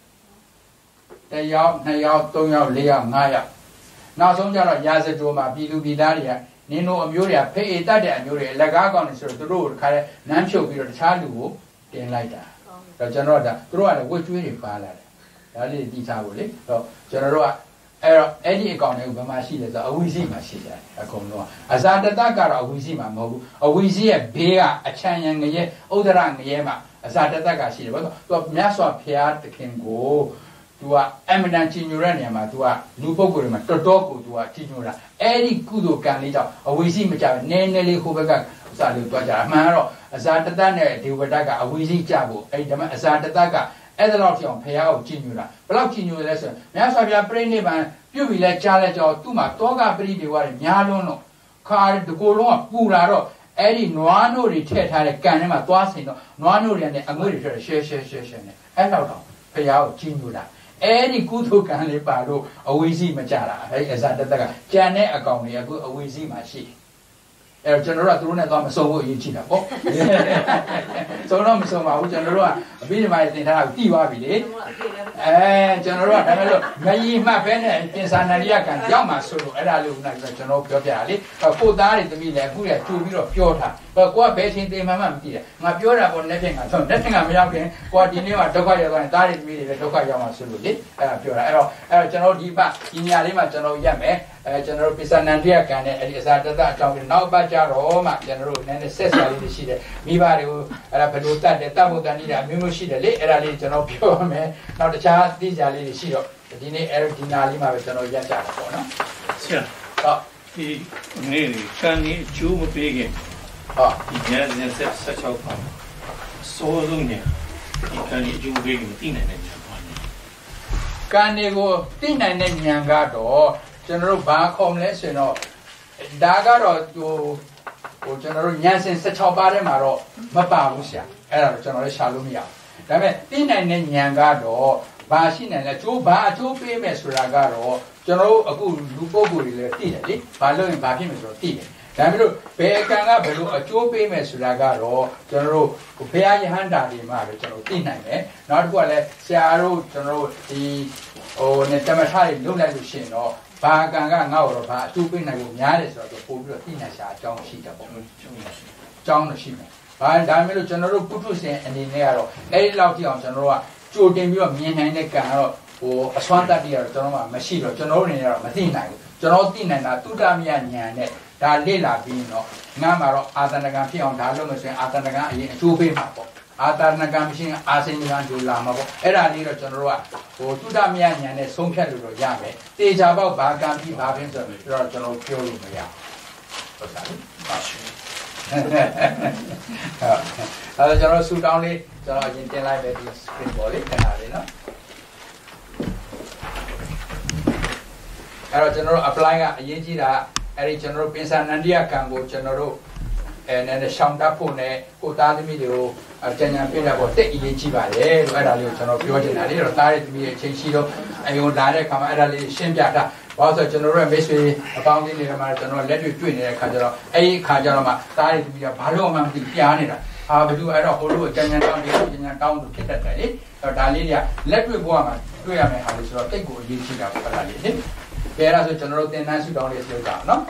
1ယောက်2ယောက်3ယောက်4ယောက်5ယောက်နောက်ဆုံးကျတော့ရာဇဂိုမှာပြည်သူပြည်သားတွေကနင်တို့အမျိုးတွေကဖေးတတ်တဲ့အမျိုးတွေလက်ကားကောင်းနေဆိုတော့သူတို့ခါတဲ့နမ်းဖြုတ်ပြီးတော့တခြားလူကိုတင်လိုက်တာတော့ကျွန်တော်ကသူတို့ကလည်းဝတ်ကျွေးတွေပါလာတယ်ဒါလေးတည်ထားဖို့လေတော့ကျွန်တော်တို့ကအဲ့ဒီအကောင်တွေကဘယ်မှာရှိလဲဆိုတော့အဝိဇ္ဇိမှာရှိတယ်အကုန်လုံးအဇာတတကတော့အဝိဇ္ဇိမှာမဟုတ်ဘူးအဝိဇ္ဇိရဲ့ဘေးကအချမ်းရံငရဲဥဒရငရဲမှာအဇာတတကရှိတယ်ဘာလို့သူကမြတ်စွာဘုရားသခင်ကိုသူကအမတန်ကြီးညိုတဲ့နေရာမှာသူကလူပုဂ္ဂိုလ်တွေမှာတော်တော်ကိုသူကကြီးညိုတာအဲ့ဒီကုသိုလ်ကံလေးကြောင့်အဝိဇ္ဇိမကြဘူးနည်းနည်းလေးဟိုဘက်ကဥစားလေးတွားကြတာအမှန်ကတော့အဇာတတနဲ့ဒေဝဒတ်ကအဝိဇ္ဇိကြဖို့အဲ့ဒီမှာအဇာတတကအဲ့ဒါတော့ကြောင့်ဘုရားကိုကြီးညိုတာဘယ်လောက်ကြီးညိုလဲဆိုရင်မြတ်စွာဘုရားပြိဋိဘံပြုတ်ပြီးလဲကြားလဲကြောသူ့မှာတောကပရိဒေဝတွေများလွန်းတော့ခါတကိုယ်လုံးကပူလာတော့အဲ့ဒီနွားနို့တွေထည့်ထားတဲ့ကန်ထဲမှာသွားစိန်တော့နွားနို့တွေနဲ့အငွေ့တွေထည့်ရှဲနဲ့အဲ့လောက်တော့ဘုရားကိုကြီးညိုတာအဲ့ဒီကုသိုလ်ကံလေးပါလို့အဝိဇ္ဇိမကြတာအဲ့ဒီအဇာတတကကြံတဲ့အကောင်တွေအခုအဝိဇ္ဇိမှာရှိတယ်အဲ့တော့ကျွန်တော်တို့ကသူတို့နဲ့သွားမစုံဖို့အရေးကြီးတာပေါ့စုံတော့မစုံပါဘူးကျွန်တော်တို့ကအပိဓမ္မာရေးသင်ထားတာကိုတည်သွားပြီလေကျွန်တော်တို့ကဒါပေမဲ့လို့မယီမှတ်ပဲနဲ့ပြင်စာနာရိယကံရောက်မှဆိုလို့အဲ့ဒါလို့ခုနကကျွန်တော်ပြောပြတာလေကိုသားတွေသမီးလည်းအခုလည်းကြိုပြီးတော့ပြောထားကိုကဘယ်ချင်းသင်မှမသိတယ်ငါပြောတာပေါ့လက်ဖြင့်ငါဆုံးလက်ဖြင့်ငါမရောက်ခင်ကိုကဒီနေ့မှဒုက္ခရောက်သွားရင်သားတွေသမီးတွေလည်းဒုက္ခရောက်မှဆိုလို့လေအဲ့ဒါပြောတာအဲ့တော့ကျွန်တော်ဒီညလေးမှာကျွန်တော်ရက်မယ်ကျွန်တော်တို့ပိဿနန္ဒိယကံနဲ့အဲ့ဒီအစာတတအကြောင်းကိုနောက်ပတ်ကြတော့မှကျွန်တော်တို့နည်းနည်းဆက်ဆံလေးတွေရှိတယ်မိဘတွေကိုအဲ့ဒါဘယ်လိုတတ်တယ်တတ်ဖို့တန်နေတာအမျိုးမျိုးရှိတယ်လေအဲ့ဒါလေးကျွန်တော်ပြောရမယ်နောက်တခြားသိကြလေးတွေရှိတော့ဒီနေ့အဲ့ဒီနာလေးမှာပဲကျွန်တော်ရက်ကြတာပေါ့နော်
ဆရာဒီနေ့ကန်ဒီကျိုးမပေးခင်ဒီညနေ16ပါစိုးလုံးနေဒီကန်ဒီကျိုးပေးခင်သိနိုင်တဲ့ဉာဏ်ပါနေ
ကန်ဒီကိုသိနိုင်တဲ့ဉာဏ်ကတော့ကျွန်တော်တို့ဘာခေါ်မလဲဆိုရင်တော့ဒါကတော့ဟိုကျွန်တော်တို့ဉာဏ်စဉ်16ပါးထဲမှာတော့မပါဘူးဆရာအဲ့ဒါတော့ကျွန်တော်လည်းရှာလို့မရဘူးဒါပေမဲ့သိနိုင်တဲ့ဉာဏ်ကတော့ဘာရှိနိုင်လဲဘာအကျိုးပေးမယ်ဆိုတာကတော့ကျွန်တော်တို့အခုလူပုဂ္ဂိုလ်တွေလည်းသိတယ်လေဘာလို့ရင်ဘာဖြစ်မယ်ဆိုတော့သိတယ်ဒါပေမဲ့လို့ဘယ်ကံကဘယ်လိုအကျိုးပေးမယ်ဆိုတာကတော့ကျွန်တော်တို့ဘုရားယဟန္တာတွေမှာပဲကျွန်တော်သိနိုင်တယ်နောက်တစ်ခုကလည်းဆရာတို့ကျွန်တော်တို့ဒီဟိုနဲ့တမထတွေလုပ်လိုက်လို့ရှိရင်တော့ဘာကံကငါ့ကိုတော့ဘာအကျိုးပေးနိုင်ဖို့များတယ်ဆိုတော့ပို့ပြီးတော့သိနိုင်ရှာအကြောင်းရှိတယ်ပေါ့အကြောင်းတော့ရှိမယ်ဒါပေမဲ့လို့ကျွန်တော်တို့ပုထုရှင်အနေနဲ့ကတော့အဲ့ဒီလောက်ထိအောင်ကျွန်တော်တို့ကကြိုတင်ပြီးတော့မြင်နိုင်တဲ့ကံကတော့ဟိုအစွမ်းတတ်တွေကတော့ကျွန်တော်မှမရှိတော့ကျွန်တော်တို့အနေနဲ့တော့မသိနိုင်ဘူးကျွန်တော်သိနိုင်တာသုတ္တမယဉာဏ်နဲ့ဒါလေ့လာပြီးတော့ငါမှာတော့အာသနကံဖြစ်အောင်ဒါလုပ်လို့ဆိုရင်အာသနကံအရင်အကျိုးပေးမှာပေါ့အာသနကံမရှိရင်အာစိဏကံဒူလာမှာပေါ့အဲ့ဒါလေးတော့ကျွန်တော်တို့ကဟိုသုတ္တမယဉာဏ်နဲ့ဆုံးဖြတ်လို့တော့ရမယ်တေချာပေါက်ဘာကံပြီးဘာဖြစ်ဆိုတော့ကျွန်တော်ပြောလို့မရဟုတ်သားပါရှင်အဲ့တော့ကျွန်တော်ဆူတောင်းလေးကျွန်တော်အရင်တင်လိုက်ပဲဒီ screen ပေါ်လေးတင်လာလေးနော်အဲ့တော့ကျွန်တော်တို့ apply ကအရေးကြီးတာအဲ့ဒီကျွန်တော်တို့ပင်စနန္ဒိယကံကိုကျွန်တော်တို့နဲ့ရှောင်းတတ်ဖို့နဲ့ကိုသားသမီးတွေကိုကြံကြံပြတဲ့ပေါ်တက်အရေးကြီးပါတယ်လို့အဲ့ဒါလေးကိုကျွန်တော်ပြောချင်တာလေတော့သားရဲ့သမီးရဲ့အချိန်ရှိတော့အယုံလာတဲ့ခါမှာအဲ့ဒါလေးရှင်းပြတာဘာလို့ဆိုကျွန်တော်တို့ရဲ့မိတ်ဆွေအပေါင်းအသင်းတွေမှာကျွန်တော်လက်တွေ့နေတဲ့ခါကျတော့အဲ့ဒီခါကျတော့မှသားရဲ့သမီးကဘာလို့မှမသိပြားနေတာဘယ်သူအဲ့တော့ဟိုလိုကြံကြံတောင်းတယ်ကြံကြံတောင်းလို့ဖြစ်တတ်တယ်လေအဲ့ဒါလေးတွေကလက်တွေ့ဘဝမှာတွေ့ရမယ်ဟာလို့ဆိုတော့တိတ်ကိုအရေးကြီးတာပေါ့အဲ့ဒါလေးလေကဲအဲ့ဒါဆိုကျွန်တော်တို့သင်တန်းစုတောင်းလေးပြောကြအောင်နော်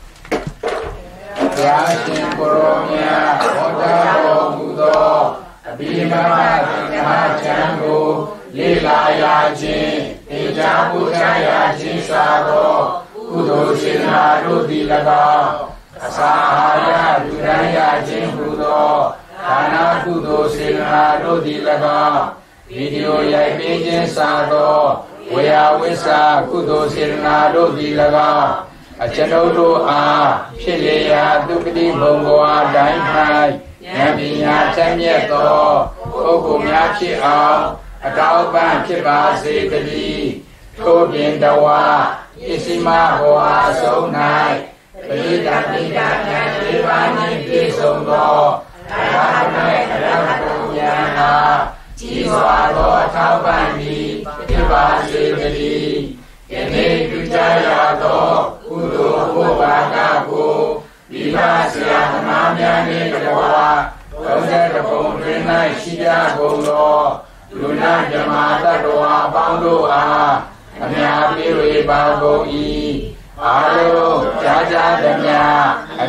ဘုရားရှင်ကိုရောမြတ်ဟောကြားတော်မူသောအဘိဓမ္မာသင်္ဃာကျမ်းကိုလေ့လာရခြင်းသင်ကြားပူဇော်ရခြင်းစာသောကုသိုလ်ရှင်နာတို့သည်၎င်းအစာအာဟာရလူရန်ရခြင်းဟူသောဒါနကုသိုလ်ရှင်နာတို့သည်၎င်းဗီဒီယိုရိုက်ပေးခြင်းစာသောဝေယဝိစာကုသိုလ်ရှင်နာတို့သည်၎င်းအကျွန်ုပ်တို့အားဖြစ်လေရာဒုက္ခတိဘုံဘဝတိုင်း၌ဉာဏ်ပညာချမ်းမြေ့သောပုဂ္ဂိုလ်များဖြစ်အောင်အတောက်ပံ့ဖြစ်ပါစေတည်းထို့ပြင်တဝါပစ္စည်းမဘဝအဆုံး၌ပရိသတ်တိကဉာဏ်လေးပါးနှင့်ပြည့်စုံသောအရဟတမေအရဟတဉာဏ်အားကြီးစွာသောအထောက်ပံ့ပြီးဖြစ်ပါစေတည်းယနေ့ပြုကြရသောကုသိုလ်ဘုရားကကိုဒီပါဆရာသမားများနှင့်တကွာ30ပုံတွင်၌ရှိကြကုန်သောလူနာဓမ္မတ္တဝါပေါင်းတို့အားအများပြေဝေပါကုန်၏အားလုံးကြားကြသည်များအ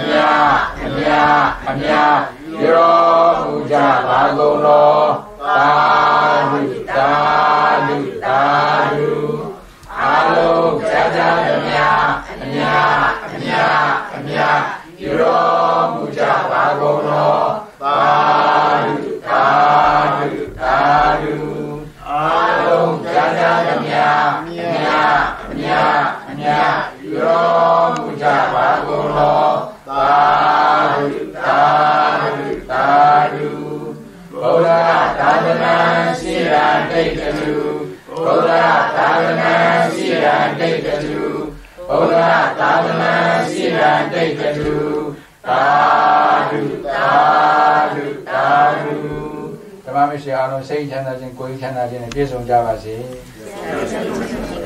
များရောမူကြပါကုန်သောသာဓုသာဓုသာဓုအားလုံးကြားကြသည်များအများရောမူကြပါကုန်သောသာဓုသာဓုသာဓုအားလုံးကြားကြသည်များအများရောမူကြပါကုန်သောသာဓုသာဓုသာဓုဘုရားသာသနာစိရာတိတ်တုဘုရားသာသနာစိရာတိတ်တုဘုရားသာသနာစိရာတိတ်တုသာဓုသာဓုသာဓုဓမ္မမရှိအားလုံးစိတ်ချမ်းသာခြင်းကိုယ်ချမ်းသာခြင်းနဲ့ပြည့်စုံကြပါစေ